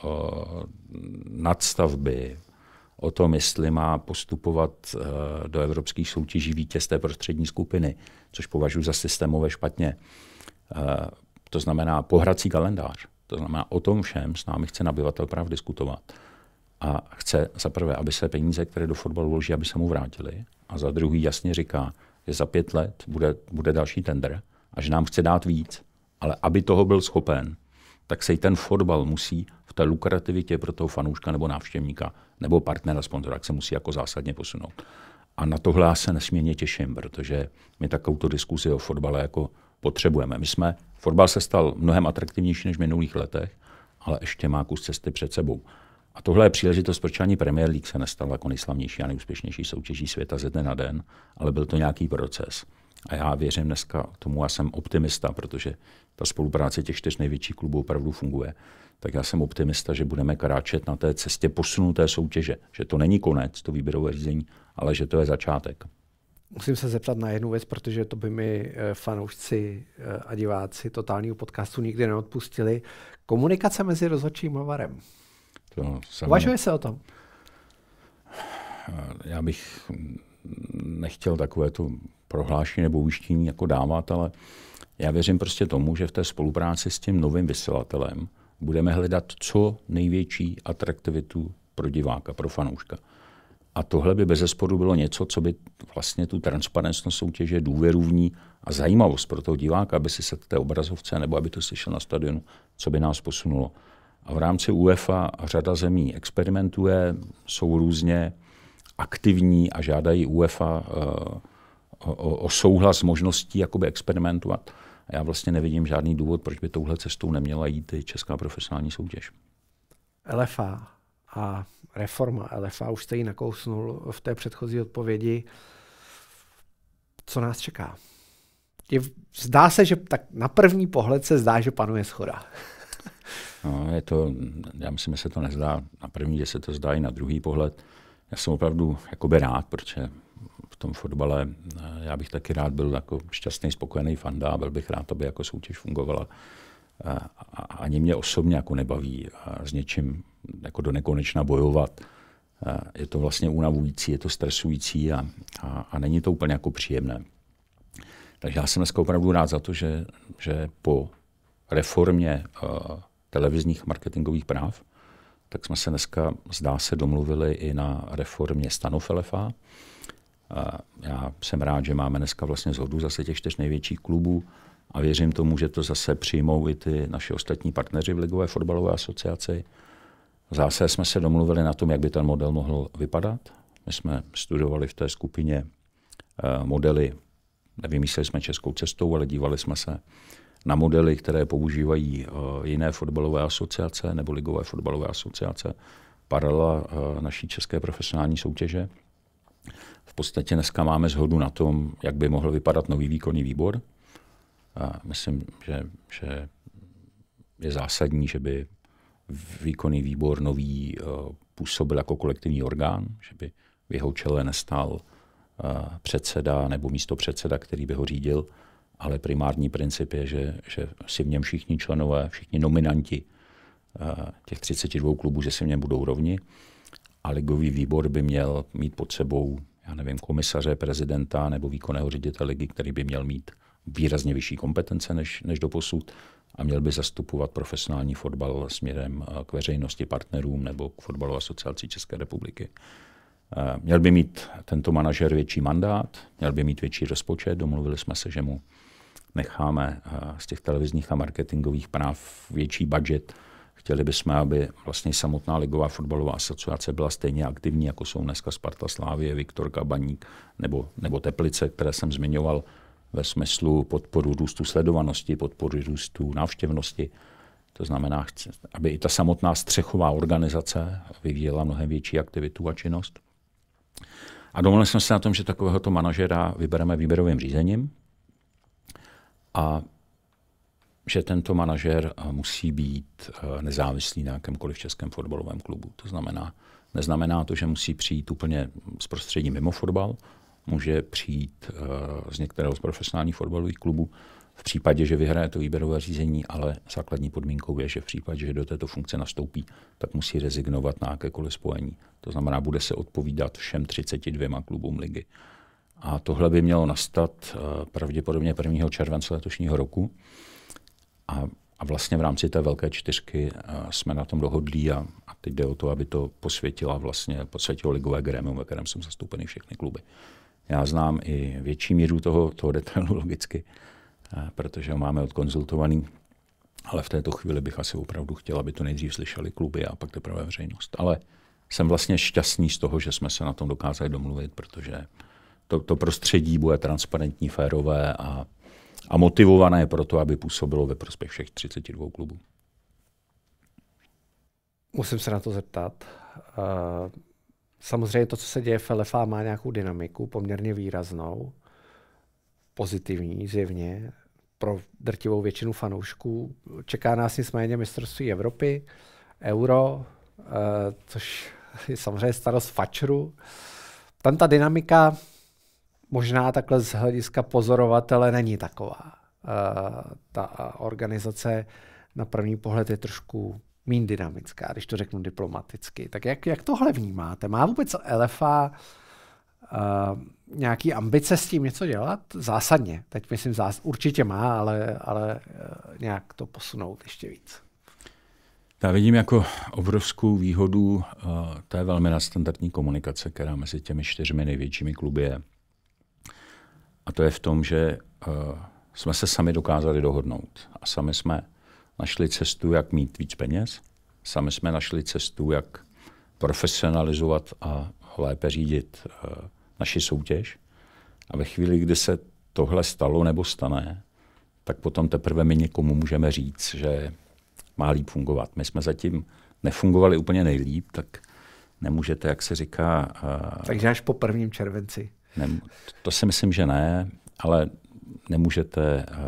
nadstavby, o tom, jestli má postupovat do evropských soutěží vítěz té prostřední skupiny, což považuji za systémové špatně. To znamená pohrací kalendář. To znamená o tom všem s námi chce nabyvatel práv diskutovat. A chce za prvé, aby se peníze, které do fotbalu vloží, aby se mu vrátily. A za druhý jasně říká, že za pět let bude, bude další tender a že nám chce dát víc. Ale aby toho byl schopen, tak se i ten fotbal musí v té lukrativitě pro toho fanouška nebo návštěvníka nebo partnera, sponzora, se musí jako zásadně posunout. A na tohle já se nesmírně těším, protože my takovou diskuzi o fotbale jako potřebujeme. My jsme, fotbal se stal mnohem atraktivnější než v minulých letech, ale ještě má kus cesty před sebou. A tohle je příležitost, proč ani Premier League se nestal jako nejslavnější a nejúspěšnější soutěží světa ze dne na den, ale byl to nějaký proces. A já věřím dneska tomu, já jsem optimista, protože ta spolupráce těch čtyř největších klubů opravdu funguje. Tak já jsem optimista, že budeme kráčet na té cestě posunuté soutěže. Že to není konec, to výběrové řízení, ale že to je začátek. Musím se zeptat na jednu věc, protože to by mi fanoušci a diváci totálního podcastu nikdy neodpustili. Komunikace mezi rozhodčím a varem. Uvažuje se o tom? Já bych nechtěl takové to prohlášení nebo ujištění jako dávat, ale já věřím prostě tomu, že v té spolupráci s tím novým vysílatelem budeme hledat co největší atraktivitu pro diváka, pro fanouška. A tohle by bezesporu bylo něco, co by vlastně tu transparentnost soutěže, důvěru v ní a zajímavost pro toho diváka, aby si se té obrazovce nebo aby to slyšel na stadionu, co by nás posunulo. A v rámci UEFA řada zemí experimentuje, jsou různě aktivní a žádají UEFA uh, o, o souhlas možností jakoby experimentovat. A já vlastně nevidím žádný důvod, proč by touhle cestou neměla jít i česká profesionální soutěž. L F A a reforma L F A, už jste ji nakousnul v té předchozí odpovědi. Co nás čeká? Je, zdá se, že tak na první pohled se zdá, že panuje shoda. No, je to, já myslím, že se to nezdá na první, že se to zdá i na druhý pohled. Já jsem opravdu jakoby rád, protože v tom fotbale já bych taky rád byl jako šťastný, spokojený fanda a byl bych rád, aby jako soutěž fungovala. A ani mě osobně jako nebaví s něčím jako do nekonečna bojovat. Je to vlastně unavující, je to stresující a, a, a není to úplně jako příjemné. Takže já jsem dneska opravdu rád za to, že, že po reformě uh, televizních marketingových práv, tak jsme se dneska, zdá se, domluvili i na reformě stanov L F A. Uh, já jsem rád, že máme dneska vlastně shodu zase těch čtyř největších klubů a věřím tomu, že to zase přijmou i ty naši ostatní partneři v Ligové fotbalové asociaci. Zase jsme se domluvili na tom, jak by ten model mohl vypadat. My jsme studovali v té skupině uh, modely, nevymysleli jsme českou cestou, ale dívali jsme se na modely, které používají uh, jiné fotbalové asociace nebo ligové fotbalové asociace, paralela uh, naší české profesionální soutěže. V podstatě dneska máme shodu na tom, jak by mohl vypadat nový výkonný výbor. A myslím, že, že je zásadní, že by výkonný výbor nový uh, působil jako kolektivní orgán, že by v jeho čele nestál uh, předseda nebo místopředseda, který by ho řídil, ale primární princip je, že, že si v něm všichni členové, všichni nominanti uh, těch třiceti dvou klubů, že si v něm budou rovni. A ligový výbor by měl mít pod sebou, já nevím, komisaře, prezidenta nebo výkonného ředitele ligy, který by měl mít výrazně vyšší kompetence než, než doposud a měl by zastupovat profesionální fotbal směrem k veřejnosti, partnerům nebo k fotbalové asociaci České republiky. Měl by mít tento manažer větší mandát, měl by mít větší rozpočet, domluvili jsme se, že mu necháme z těch televizních a marketingových práv větší budget. Chtěli bychom, aby vlastně samotná ligová fotbalová asociace byla stejně aktivní, jako jsou dneska Sparta, Slávie, Viktorka, Baník nebo, nebo Teplice, které jsem zmiňoval ve smyslu podporu růstu sledovanosti, podporu růstu návštěvnosti. To znamená, aby i ta samotná střechová organizace vyvíjela mnohem větší aktivitu a činnost. A domluvili jsme se na tom, že takovéhoto manažera vybereme výběrovým řízením a že tento manažer musí být nezávislý na jakémkoliv českém fotbalovém klubu. To znamená, neznamená to, že musí přijít úplně z prostředí mimo fotbal, může přijít z některého z profesionálních fotbalových klubů v případě, že vyhraje to výběrové řízení, ale základní podmínkou je, že v případě, že do této funkce nastoupí, tak musí rezignovat na jakékoliv spojení. To znamená, bude se odpovídat všem třiceti dvěma klubům ligy. A tohle by mělo nastat pravděpodobně prvního července letošního roku. A, a vlastně v rámci té velké čtyřky jsme na tom dohodlí a, a teď jde o to, aby to posvětila vlastně, posvětilo ligové grémium, ve kterém jsou zastoupeny všechny kluby. Já znám i větší míru toho, toho detailu logicky, protože ho máme odkonzultovaný, ale v této chvíli bych asi opravdu chtěl, aby to nejdřív slyšeli kluby a pak teprve veřejnost. Ale jsem vlastně šťastný z toho, že jsme se na tom dokázali domluvit, protože to, to prostředí bude transparentní, férové a, a motivované pro to, aby působilo ve prospěch všech třiceti dvou klubů. Musím se na to zeptat. Samozřejmě to, co se děje v L F A, má nějakou dynamiku, poměrně výraznou, pozitivní zjevně, pro drtivou většinu fanoušků. Čeká nás nicméně mistrovství Evropy, Euro, což je samozřejmě starost fačru. Tam ta dynamika možná takhle z hlediska pozorovatele není taková. Ta organizace na první pohled je trošku méně dynamická, když to řeknu diplomaticky. Tak jak, jak tohle vnímáte? Má vůbec L F A uh, nějaký ambice s tím něco dělat? Zásadně. Teď myslím, zás, určitě má, ale, ale uh, nějak to posunout ještě víc. Já vidím jako obrovskou výhodu uh, té velmi nadstandardní komunikace, která mezi těmi čtyřmi největšími kluby je. A to je v tom, že uh, jsme se sami dokázali dohodnout. A sami jsme našli cestu, jak mít víc peněz. Sami jsme našli cestu, jak profesionalizovat a lépe řídit uh, naši soutěž. A ve chvíli, kdy se tohle stalo nebo stane, tak potom teprve my někomu můžeme říct, že má líp fungovat. My jsme zatím nefungovali úplně nejlíp, tak nemůžete, jak se říká... Uh, Takže až po prvním červenci. Ne, to si myslím, že ne, ale nemůžete uh,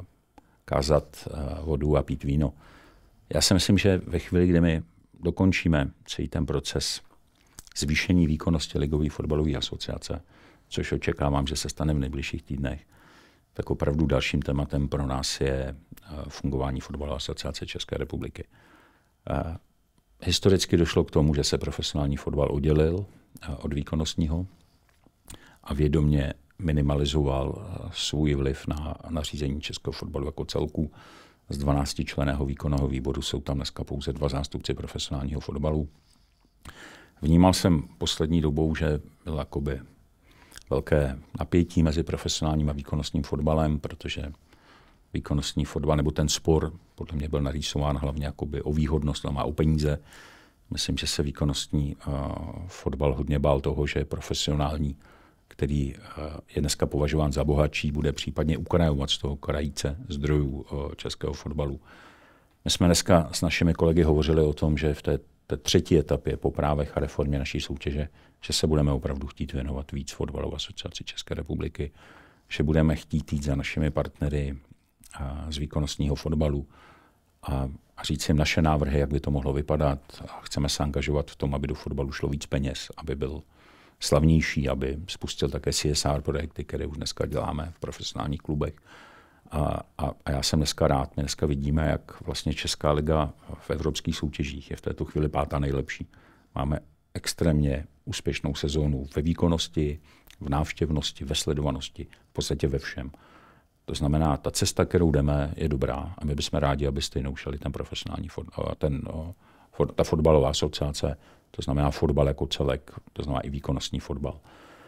kázat uh, vodu a pít víno. Já si myslím, že ve chvíli, kdy my dokončíme celý ten proces zvýšení výkonnosti ligové fotbalové asociace, což očekávám, že se stane v nejbližších týdnech, tak opravdu dalším tématem pro nás je uh, fungování fotbalové asociace České republiky. Uh, historicky došlo k tomu, že se profesionální fotbal oddělil uh, od výkonnostního a vědomě minimalizoval svůj vliv na, na řízení českého fotbalu jako celku. Z dvanáctičlenného výkonného výboru jsou tam dneska pouze dva zástupci profesionálního fotbalu. Vnímal jsem poslední dobou, že bylo jakoby velké napětí mezi profesionálním a výkonnostním fotbalem, protože výkonnostní fotbal, nebo ten spor, podle mě byl narýsován hlavně jakoby o výhodnost a o peníze. Myslím, že se výkonnostní uh, fotbal hodně bál toho, že je profesionální, který je dneska považován za bohatší, bude případně ukrajovat z toho krajíce zdrojů českého fotbalu. My jsme dneska s našimi kolegy hovořili o tom, že v té, té třetí etapě po právech a reformě naší soutěže, že se budeme opravdu chtít věnovat víc fotbalové asociaci České republiky, že budeme chtít jít za našimi partnery z výkonnostního fotbalu a, a říct jim naše návrhy, jak by to mohlo vypadat. A chceme se angažovat v tom, aby do fotbalu šlo víc peněz, aby byl slavnější, aby spustil také C S R projekty, které už dneska děláme v profesionálních klubech. A, a, a já jsem dneska rád. My dneska vidíme, jak vlastně Česká liga v evropských soutěžích je v této chvíli pátá nejlepší. Máme extrémně úspěšnou sezónu ve výkonnosti, v návštěvnosti, ve sledovanosti, v podstatě ve všem. To znamená, ta cesta, kterou jdeme, je dobrá a my bychom rádi, aby stejnou šeli ten profesionální ten ta fotbalová asociace, to znamená fotbal jako celek, to znamená i výkonnostní fotbal.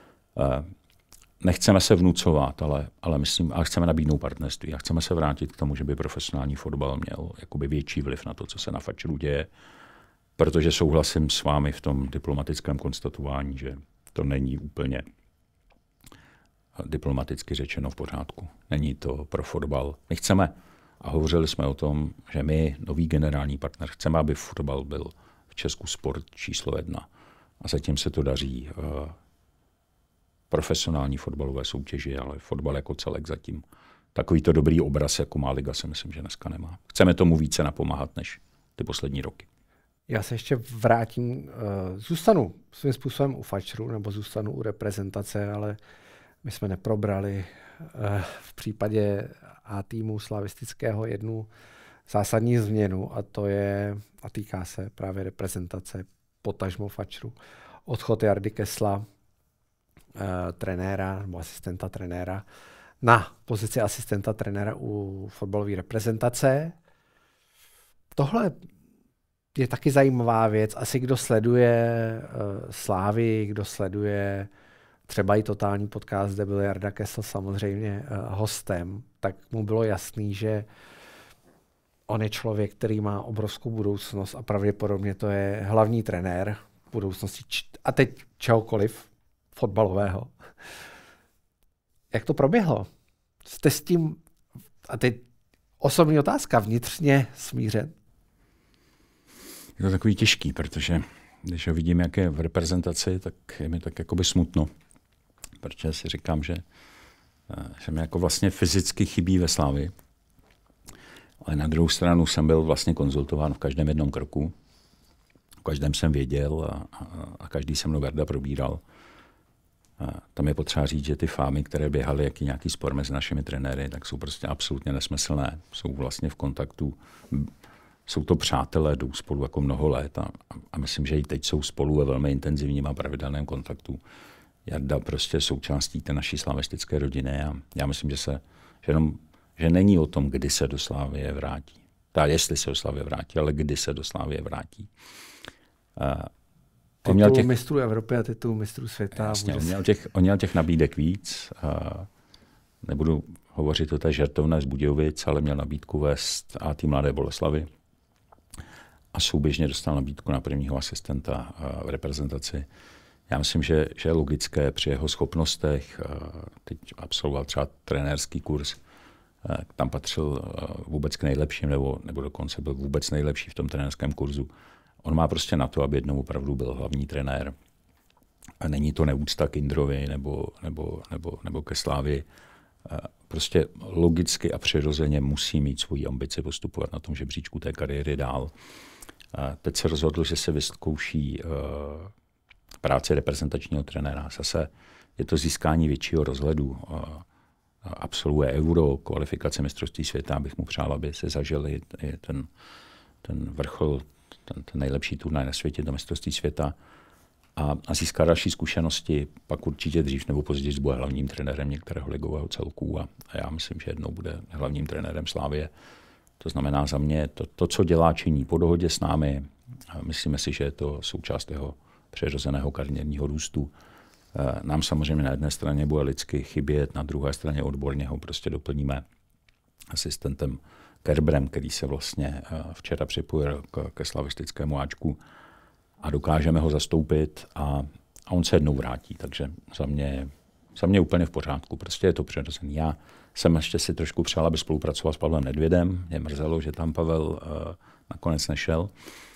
Nechceme se vnucovat, ale, ale myslím, a chceme nabídnout partnerství a chceme se vrátit k tomu, že by profesionální fotbal měl jakoby větší vliv na to, co se na Fatscheru děje, protože souhlasím s vámi v tom diplomatickém konstatování, že to není úplně diplomaticky řečeno v pořádku. Není to pro fotbal. My chceme, a hovořili jsme o tom, že my, nový generální partner, chceme, aby fotbal byl v Česku sport číslo jedna. A zatím se to daří uh, profesionální fotbalové soutěži, ale fotbal jako celek zatím takovýto dobrý obraz, jako má liga, si myslím, že dneska nemá. Chceme tomu více napomáhat než ty poslední roky. Já se ještě vrátím, uh, zůstanu svým způsobem u Fatscheru, nebo zůstanu u reprezentace, ale my jsme neprobrali uh, v případě A týmu slavistického jednu zásadní změnu, a to je, a týká se právě reprezentace potažmo Fatscheru. Odchod Jardy Kessla, uh, trenéra nebo asistenta trenéra, na pozici asistenta trenéra u fotbalové reprezentace. Tohle je taky zajímavá věc. Asi kdo sleduje uh, Slávy, kdo sleduje třeba i Totální podcast, kde byl Jarda Kessel samozřejmě uh, hostem, tak mu bylo jasný, že on je člověk, který má obrovskou budoucnost a pravděpodobně to je hlavní trenér budoucnosti a teď čehokoliv fotbalového. Jak to proběhlo? Jste s tím, a teď osobní otázka, vnitřně smířen? Je to takový těžký, protože když ho vidím, jak je v reprezentaci, tak je mi tak jakoby smutno. Protože si říkám, že, že mi jako vlastně fyzicky chybí ve Slávii. Ale na druhou stranu jsem byl vlastně konzultován v každém jednom kroku. V každém jsem věděl a, a, a každý se mnou Jarda probíral. A tam je potřeba říct, že ty fámy, které běhaly, jaký nějaký spor mezi našimi trenéry, tak jsou prostě absolutně nesmyslné. Jsou vlastně v kontaktu, jsou to přátelé, jdou spolu jako mnoho let a, a myslím, že i teď jsou spolu ve velmi intenzivním a pravidelném kontaktu. Jarda prostě je součástí té naší slavistické rodiny a já myslím, že se, že, jenom, že není o tom, kdy se do Slávie vrátí. Ta jestli se do Slávie vrátí, ale kdy se do Slávie vrátí. Uh, On měl těch mistrů Evropy a titul mistrů světa. Jasně, on, měl těch, on měl těch nabídek víc. Uh, nebudu hovořit o té žertovné z Budějovic, ale měl nabídku vést A tým Mladé Boleslavi. A souběžně dostal nabídku na prvního asistenta uh, v reprezentaci. Já myslím, že, že je logické při jeho schopnostech. Uh, teď absolvoval třeba trenérský kurz. Uh, tam patřil uh, vůbec k nejlepším, nebo, nebo dokonce byl vůbec nejlepší v tom trenérském kurzu. On má prostě na to, aby jednou opravdu byl hlavní trenér. A není to neúcta k Indrovi nebo, nebo, nebo, nebo ke Slávii. Prostě logicky a přirozeně musí mít svoji ambici postupovat na tom žebříčku té kariéry dál. A teď se rozhodl, že se vyzkouší uh, práci reprezentačního trenéra. Zase je to získání většího rozhledu. Uh, absolvuje Euro, kvalifikace mistrovství světa, abych mu přál, aby se zažili ten, ten vrchol, ten, ten nejlepší turnaj na světě, to mistrovství světa a, a získá další zkušenosti, pak určitě dřív nebo později bude hlavním trenérem některého ligového celku a, a já myslím, že jednou bude hlavním trenérem Slávie. To znamená za mě to, to, co dělá, činí po dohodě s námi. A myslíme si, že je to součást jeho přirozeného kariérního růstu. Nám samozřejmě na jedné straně bude lidsky chybět, na druhé straně odborně ho prostě doplníme asistentem Kerbrem, který se vlastně včera připojil k, ke slavistickému áčku a dokážeme ho zastoupit a, a on se jednou vrátí. Takže za mě, za mě úplně v pořádku. Prostě je to přirozený. Já jsem ještě si trošku přál, aby spolupracoval s Pavlem Nedvědem. Mě mrzelo, že tam Pavel uh, nakonec nešel.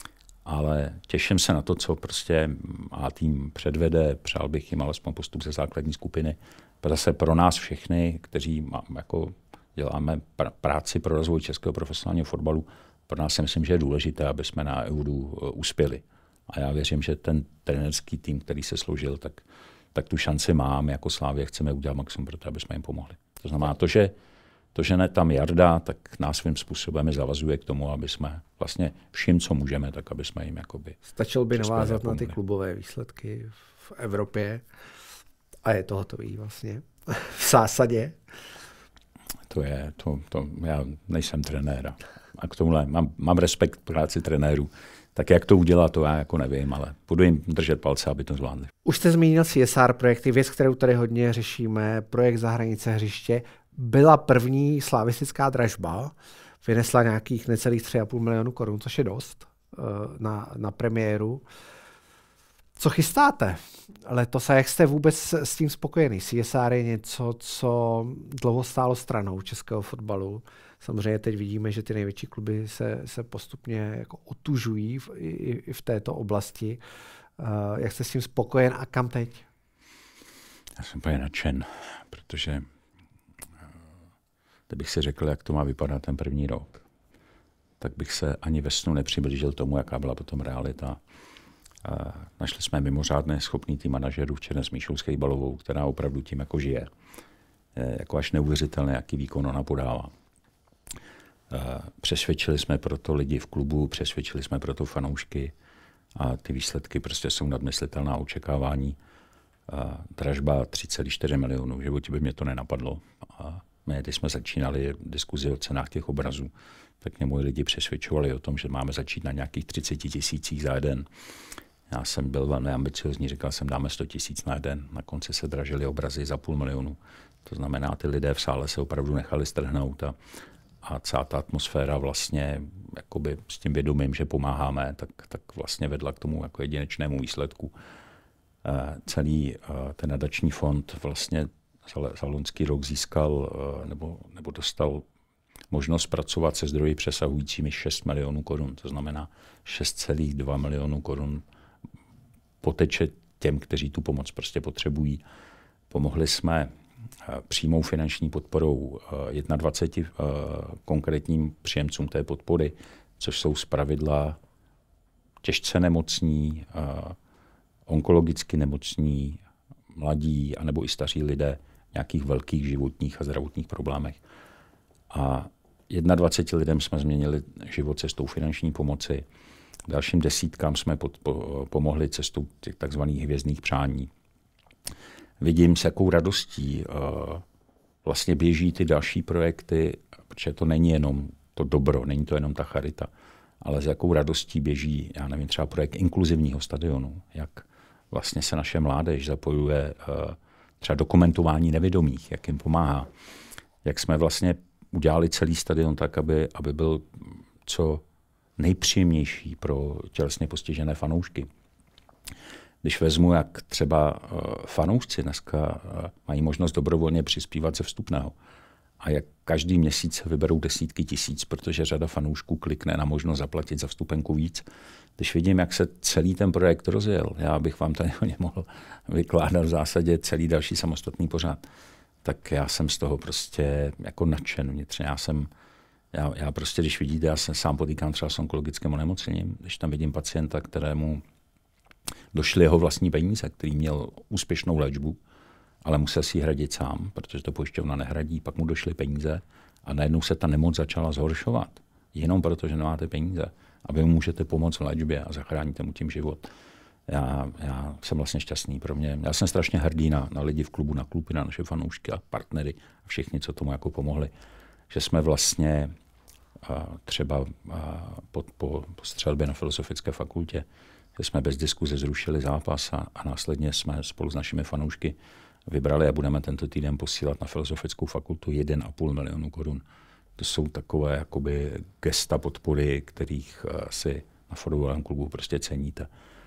Ale těším se na to, co prostě A tým předvede. Přál bych jim alespoň postup ze základní skupiny. Zase pro nás všechny, kteří má, jako děláme pr- práci pro rozvoj českého profesionálního fotbalu, pro nás si myslím, že je důležité, aby jsme na Euru uh, uspěli. A já věřím, že ten trenérský tým, který se složil, tak, tak tu šanci máme. Jako Slávě chceme udělat maximum pro to, aby jsme jim pomohli. To znamená to, že To, že ne tam Jarda, tak nás svým způsobem zavazuje k tomu, aby jsme vlastně vším, co můžeme, tak aby jsme jim jakoby... Stačil by navázat na ty klubové výsledky v Evropě a je to hotový vlastně v zásadě. To je, to, to, já nejsem trenér a k tomuhle mám, mám respekt k práci trenérů. Tak jak to udělá, to já jako nevím, ale budu jim držet palce, aby to zvládli. Už jste zmínil C S R projekty, věc, kterou tady hodně řešíme, projekt Za hranice hřiště. Byla první slavistická dražba, vynesla nějakých necelých tři a půl milionu korun, což je dost na, na premiéru. Co chystáte letos a jak jste vůbec s tím spokojený? C S R je něco, co dlouho stálo stranou českého fotbalu. Samozřejmě teď vidíme, že ty největší kluby se, se postupně jako otužují v, i, i v této oblasti. Uh, jak jste s tím spokojen a kam teď? Já jsem úplně nadšen, protože kdybych si řekl, jak to má vypadat ten první rok, tak bych se ani ve snu nepřiblížil tomu, jaká byla potom realita. A našli jsme mimořádné schopný tým manažerů včera s Míšou Schejbalovou, která opravdu tím jako žije. Je jako až neuvěřitelné, jaký výkon ona podává. Přesvědčili jsme proto lidi v klubu, přesvědčili jsme proto fanoušky a ty výsledky prostě jsou nadmyslitelná očekávání. Dražba tři celé čtyři milionů, v životě by mě to nenapadlo. A my, když jsme začínali diskuzi o cenách těch obrazů, tak mě moji lidi přesvědčovali o tom, že máme začít na nějakých třicet tisících za jeden. Já jsem byl velmi ambiciozní, říkal jsem, dáme sto tisíc na jeden. Na konci se dražily obrazy za půl milionu. To znamená, ty lidé v sále se opravdu nechali strhnout a, a celá ta atmosféra vlastně jakoby s tím vědomím, že pomáháme, tak, tak vlastně vedla k tomu jako jedinečnému výsledku. E, celý e, ten nadační fond vlastně za, za loňský rok získal e, nebo, nebo dostal možnost pracovat se zdroji přesahujícími šest milionů korun. To znamená šest celá dva milionů korun poteče těm, kteří tu pomoc prostě potřebují. Pomohli jsme přímou finanční podporou dvaceti jedna konkrétním příjemcům té podpory, což jsou zpravidla těžce nemocní, onkologicky nemocní, mladí anebo i staří lidé v nějakých velkých životních a zdravotních problémech. A dvaceti jedna lidem jsme změnili život cestou finanční pomoci. Dalším desítkám jsme pod, po, pomohli cestou těch takzvaných hvězdných přání. Vidím, s jakou radostí uh, vlastně běží ty další projekty, protože to není jenom to dobro, není to jenom ta charita, ale s jakou radostí běží, já nevím, třeba projekt inkluzivního stadionu, jak vlastně se naše mládež zapojuje uh, třeba dokumentování nevědomých, jak jim pomáhá, jak jsme vlastně udělali celý stadion tak, aby, aby byl co nejpříjemnější pro tělesně postižené fanoušky. Když vezmu, jak třeba fanoušci dneska mají možnost dobrovolně přispívat ze vstupného a jak každý měsíc vyberou desítky tisíc, protože řada fanoušků klikne na možnost zaplatit za vstupenku víc. Když vidím, jak se celý ten projekt rozjel, já bych vám tady o něm mohl vykládat v zásadě celý další samostatný pořad, tak já jsem z toho prostě jako nadšen vnitřně. Já jsem, já, já prostě, když vidíte, já se sám potýkám třeba s onkologickým onemocněním, když tam vidím pacienta, kterému došly jeho vlastní peníze, který měl úspěšnou léčbu, ale musel si ji hradit sám, protože to pojišťovna nehradí, pak mu došly peníze a najednou se ta nemoc začala zhoršovat. Jenom proto, že nemáte peníze. A vy mu můžete pomoct v léčbě a zachráníte mu tím život. Já, já jsem vlastně šťastný pro mě. Já jsem strašně hrdý na, na lidi v klubu, na kluby, na naše fanoušky a partnery a všichni, co tomu jako pomohli. Že jsme vlastně a, třeba a, po, po, po střelbě na Filozofické fakultě, že jsme bez diskuze zrušili zápas a, a následně jsme spolu s našimi fanoušky vybrali a budeme tento týden posílat na Filozofickou fakultu jeden a půl milionu korun. To jsou takové jakoby gesta podpory, kterých uh, si na fotbalovém klubu prostě ceníte.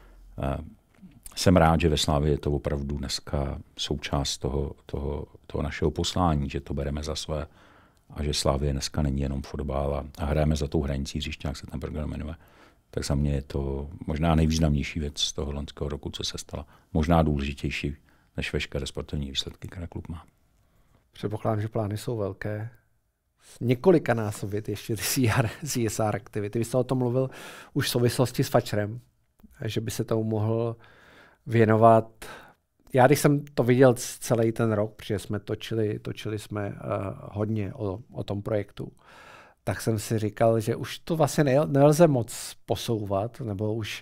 Uh, jsem rád, že ve Slávii je to opravdu dneska součást toho, toho, toho našeho poslání, že to bereme za své a že Slávie dneska není jenom fotbal a, a hrajeme za tou hranicí hřiště, jak se ten program jmenuje. Tak za mě je to možná nejvýznamnější věc z toho loňského roku, co se stala. Možná důležitější než veškeré sportovní výsledky, které klub má. Předpokládám, že plány jsou velké. Několika násobit ještě ty C S R aktivity. Vy jste o tom mluvil už v souvislosti s Fatscherem, že by se tomu mohl věnovat. Já když jsem to viděl celý ten rok, protože jsme točili, točili jsme uh, hodně o, o tom projektu, tak jsem si říkal, že už to vlastně nelze moc posouvat, nebo už,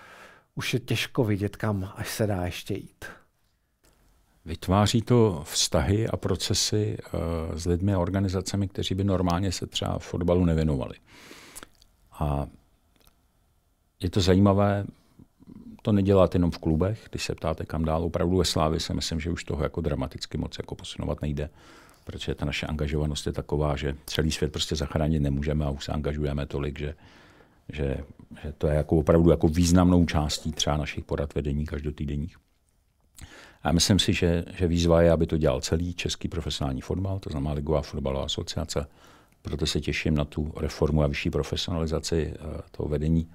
už je těžko vidět, kam až se dá ještě jít. Vytváří to vztahy a procesy uh, s lidmi a organizacemi, kteří by normálně se třeba fotbalu nevěnovali. A je to zajímavé, to nedělat jenom v klubech, když se ptáte kam dál. Opravdu ve Slávii si myslím, že už toho jako dramaticky moc jako posunovat nejde, protože ta naše angažovanost je taková, že celý svět prostě zachránit nemůžeme a už se angažujeme tolik, že, že, že to je jako opravdu jako významnou částí třeba našich porad vedení každotýdenních. A myslím si, že, že výzva je, aby to dělal celý český profesionální fotbal, to znamená Ligová fotbalová asociace. Proto se těším na tu reformu a vyšší profesionalizaci toho vedení.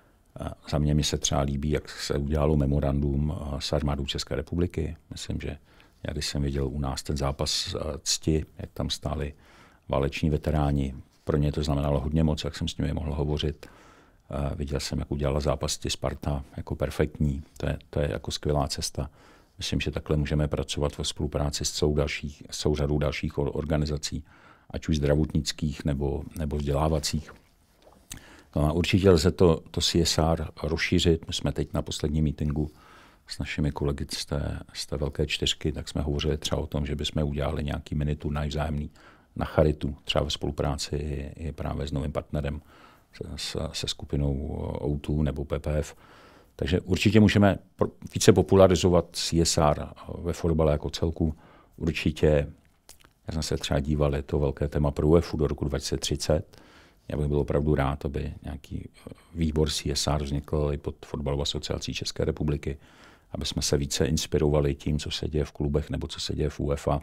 Za mě mi se třeba líbí, jak se udělalo memorandum s armádou České republiky. Myslím, že já když jsem viděl u nás ten zápas cti, jak tam stáli váleční veteráni, pro ně to znamenalo hodně moc, jak jsem s nimi mohl hovořit. Viděl jsem, jak udělala zápas cti Sparta jako perfektní. To je, to je jako skvělá cesta. Myslím, že takhle můžeme pracovat ve spolupráci s celou, dalších, s celou řadou dalších organizací, ať už zdravotnických nebo, nebo vzdělávacích. No a určitě lze to, to C S R rozšířit. My jsme teď na posledním meetingu s našimi kolegy z té, z té velké čtyřky, tak jsme hovořili třeba o tom, že bychom udělali nějaký miniturnaj vzájemný na charitu, třeba ve spolupráci i, i právě s novým partnerem, se, se skupinou O dva nebo P P F. Takže určitě můžeme více popularizovat C S R ve fotbale jako celku. Určitě, já jsem se třeba díval, je to velké téma pro U E F U do roku dva tisíce třicet. Já bych byl opravdu rád, aby nějaký výbor C S R vznikl i pod Fotbalovou asociací České republiky, aby jsme se více inspirovali tím, co se děje v klubech nebo co se děje v UEFA.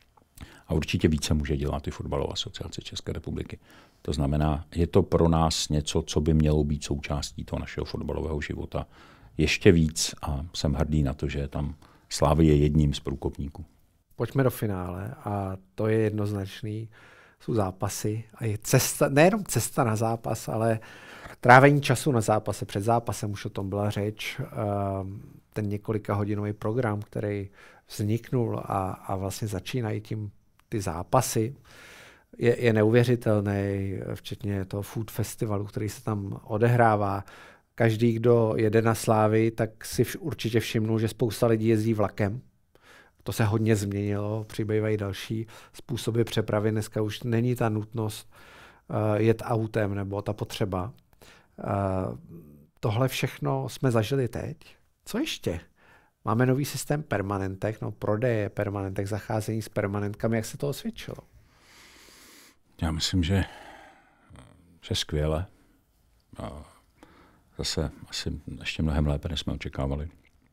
A určitě více může dělat i Fotbalová asociace České republiky. To znamená, je to pro nás něco, co by mělo být součástí toho našeho fotbalového života ještě víc a jsem hrdý na to, že tam Slavie je jedním z průkopníků. Pojďme do finále a to je jednoznačný. Jsou zápasy a je cesta, nejenom cesta na zápas, ale trávení času na zápase. Před zápasem už o tom byla řeč. Ten několika hodinový program, který vzniknul a, a vlastně začínají tím ty zápasy, je, je neuvěřitelný, včetně toho food festivalu, který se tam odehrává. Každý, kdo jede na Slávii, tak si vš- určitě všimnul, že spousta lidí jezdí vlakem. To se hodně změnilo, přibývají další způsoby přepravy. Dneska už není ta nutnost uh, jet autem nebo ta potřeba. Uh, tohle všechno jsme zažili teď. Co ještě? Máme nový systém permanentek, no prodeje permanentek, zacházení s permanentkami. Jak se to osvědčilo? Já myslím, že, že skvěle. A zase asi ještě mnohem lépe, než jsme očekávali.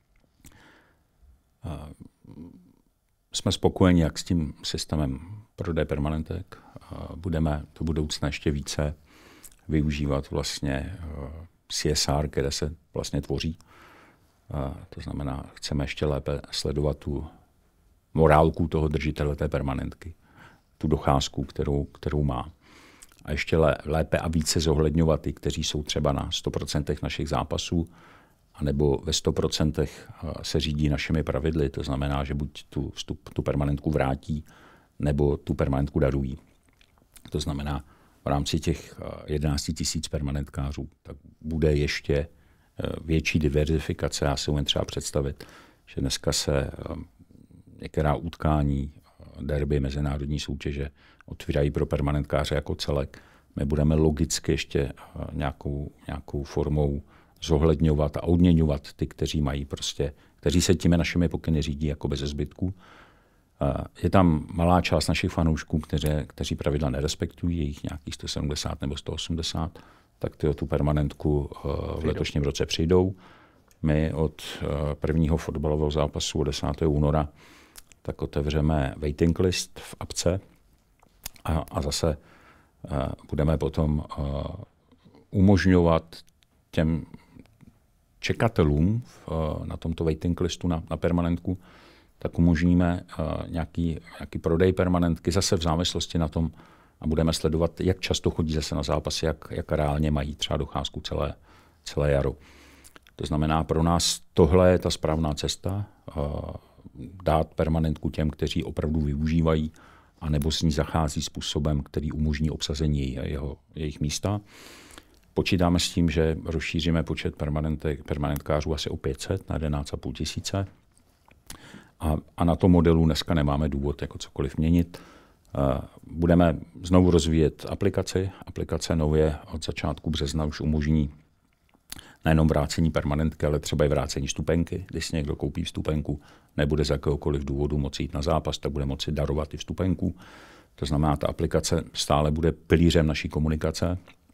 A jsme spokojeni jak s tím systémem prodeje permanentek. A budeme do budoucna ještě více využívat vlastně C S R, které se vlastně tvoří. A to znamená, chceme ještě lépe sledovat tu morálku toho držitele té permanentky, tu docházku, kterou, kterou má. A ještě lépe a více zohledňovat ty, kteří jsou třeba na sto procent našich zápasů, anebo ve sto procent se řídí našimi pravidly. To znamená, že buď tu, vstup, tu permanentku vrátí, nebo tu permanentku darují. To znamená, v rámci těch jedenáct tisíc permanentkářů tak bude ještě větší diverzifikace. Já si umím třeba představit, že dneska se některá utkání, derby, mezinárodní soutěže otvírají pro permanentkáře jako celek. My budeme logicky ještě nějakou, nějakou formou zohledňovat a odměňovat ty, kteří mají prostě, kteří se těmi našimi pokyny řídí jako bez zbytku. Je tam malá část našich fanoušků, kteří, kteří pravidla nerespektují, je jich nějakých sto sedmdesát nebo sto osmdesát, tak ty o tu permanentku v letošním roce přijdou. My od prvního fotbalového zápasu od desátého února tak otevřeme waiting list v apce a, a zase budeme potom umožňovat těm čekatelům na tomto waiting listu na, na permanentku, tak umožníme nějaký, nějaký prodej permanentky zase v závislosti na tom a budeme sledovat, jak často chodí zase na zápasy, jak, jak reálně mají třeba docházku celé, celé jaro. To znamená, pro nás tohle je ta správná cesta, dát permanentku těm, kteří opravdu využívají, anebo s ní zachází způsobem, který umožní obsazení jeho, jejich místa. Počítáme s tím, že rozšíříme počet permanentkářů asi o pět set na jedenáct a půl tisíce. A, a na tom modelu dneska nemáme důvod jako cokoliv měnit. Budeme znovu rozvíjet aplikaci. Aplikace nově od začátku března už umožní nejenom vrácení permanentky, ale třeba i vrácení vstupenky. Když si někdo koupí vstupenku, nebude z jakéhokoliv důvodu moci jít na zápas, tak bude moci darovat i vstupenku. To znamená, ta aplikace stále bude pilířem naší komunikace.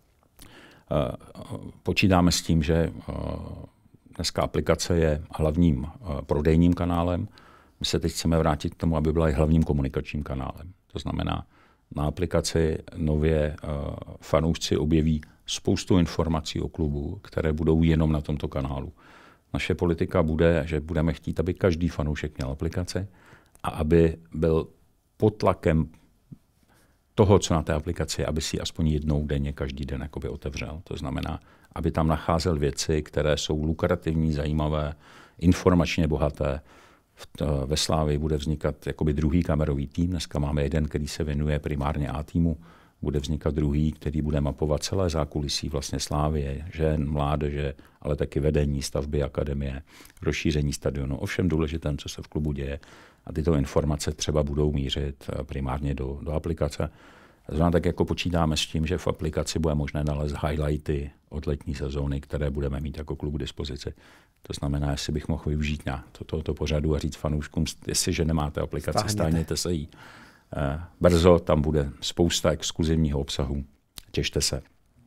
Počítáme s tím, že dneska aplikace je hlavním prodejním kanálem. My se teď chceme vrátit k tomu, aby byla i hlavním komunikačním kanálem. To znamená, na aplikaci nově fanoušci objeví spoustu informací o klubu, které budou jenom na tomto kanálu. Naše politika bude, že budeme chtít, aby každý fanoušek měl aplikaci a aby byl pod tlakem toho, co na té aplikaci je, aby si aspoň jednou denně, každý den jakoby otevřel. To znamená, aby tam nacházel věci, které jsou lukrativní, zajímavé, informačně bohaté. Ve Slávii bude vznikat jakoby druhý kamerový tým. Dneska máme jeden, který se věnuje primárně A týmu. Bude vznikat druhý, který bude mapovat celé zákulisí vlastně Slávie, žen, mládeže, ale taky vedení, stavby, akademie, rozšíření stadionu. Ovšem důležitém, co se v klubu děje. A tyto informace třeba budou mířit primárně do, do aplikace. Znamená, tak jako počítáme s tím, že v aplikaci bude možné nalézt highlighty od letní sezóny, které budeme mít jako klub k dispozici. To znamená, jestli bych mohl využít na to, tohoto pořadu a říct fanouškům, jestliže nemáte aplikaci, stáhněte se jí. Brzo tam bude spousta exkluzivního obsahu. Těšte se.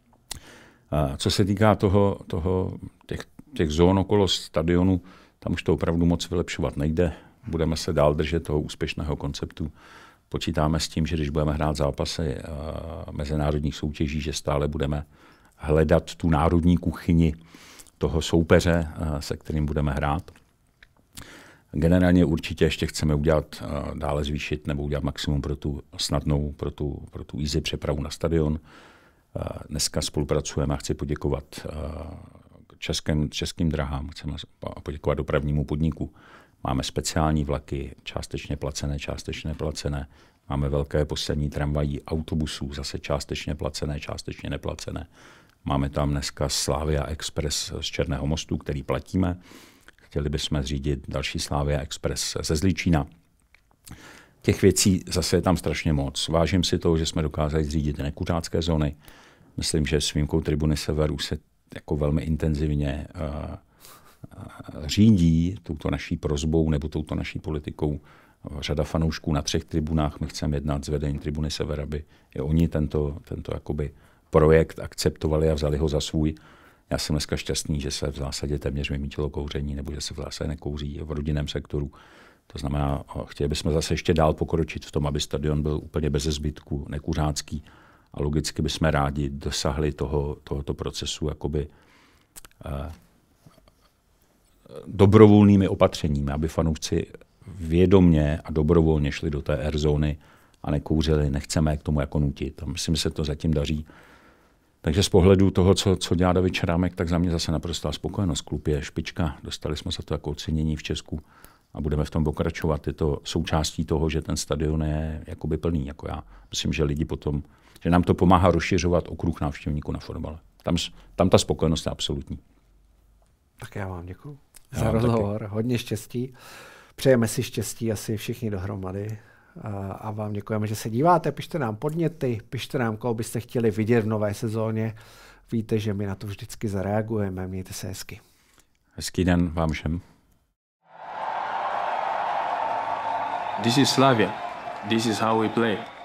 Co se týká toho, toho, těch, těch zón okolo stadionu, tam už to opravdu moc vylepšovat nejde. Budeme se dál držet toho úspěšného konceptu. Počítáme s tím, že když budeme hrát zápasy mezinárodních soutěží, že stále budeme hledat tu národní kuchyni toho soupeře, se kterým budeme hrát. Generálně určitě ještě chceme udělat, dále zvýšit nebo udělat maximum pro tu snadnou, pro tu, pro tu easy přepravu na stadion. Dneska spolupracujeme a chci poděkovat českým, českým drahám, chceme poděkovat dopravnímu podniku. Máme speciální vlaky, částečně placené, částečně neplacené. Máme velké poslední tramvají, autobusů, zase částečně placené, částečně neplacené. Máme tam dneska Slavia Express z Černého mostu, který platíme. Chtěli bychom zřídit další Slavia Express ze Zličína. Těch věcí zase je tam strašně moc. Vážím si toho, že jsme dokázali zřídit nekuřácké zóny. Myslím, že s výjimkou Tribuny Severu se jako velmi intenzivně uh, řídí touto naší prosbou nebo touto naší politikou řada fanoušků na třech tribunách. My chceme jednat s vedením Tribuny Sever, aby i oni tento, tento jakoby projekt akceptovali a vzali ho za svůj. Já jsem dneska šťastný, že se v zásadě téměř vymítilo kouření, nebo že se v zásadě nekouří v rodinném sektoru. To znamená, chtěli bychom zase ještě dál pokročit v tom, aby stadion byl úplně bez zbytku, nekuřácký. A logicky bychom rádi dosahli toho, tohoto procesu jakoby eh, dobrovolnými opatřeními, aby fanoušci vědomně a dobrovolně šli do té R-zóny a nekouřili. Nechceme k tomu jako nutit. A myslím, že se to zatím daří. Takže z pohledu toho, co, co dělá David Šrámek, tak za mě zase naprostá spokojenost. Klub je špička, dostali jsme se to jako ocenění v Česku a budeme v tom pokračovat. Je to součástí toho, že ten stadion je jakoby plný. Jako já myslím, že lidi potom, že nám to pomáhá rozšiřovat okruh návštěvníků na fotbale. Tam, tam ta spokojenost je absolutní. Tak já vám děkuji za rozhovor. Taky. Hodně štěstí. Přejeme si štěstí asi všichni dohromady. A vám děkujeme, že se díváte. Pište nám podněty, pište nám, koho byste chtěli vidět v nové sezóně. Víte, že my na to vždycky zareagujeme. Mějte se hezky. Hezký den vám všem. This is Slavia. This is how we play.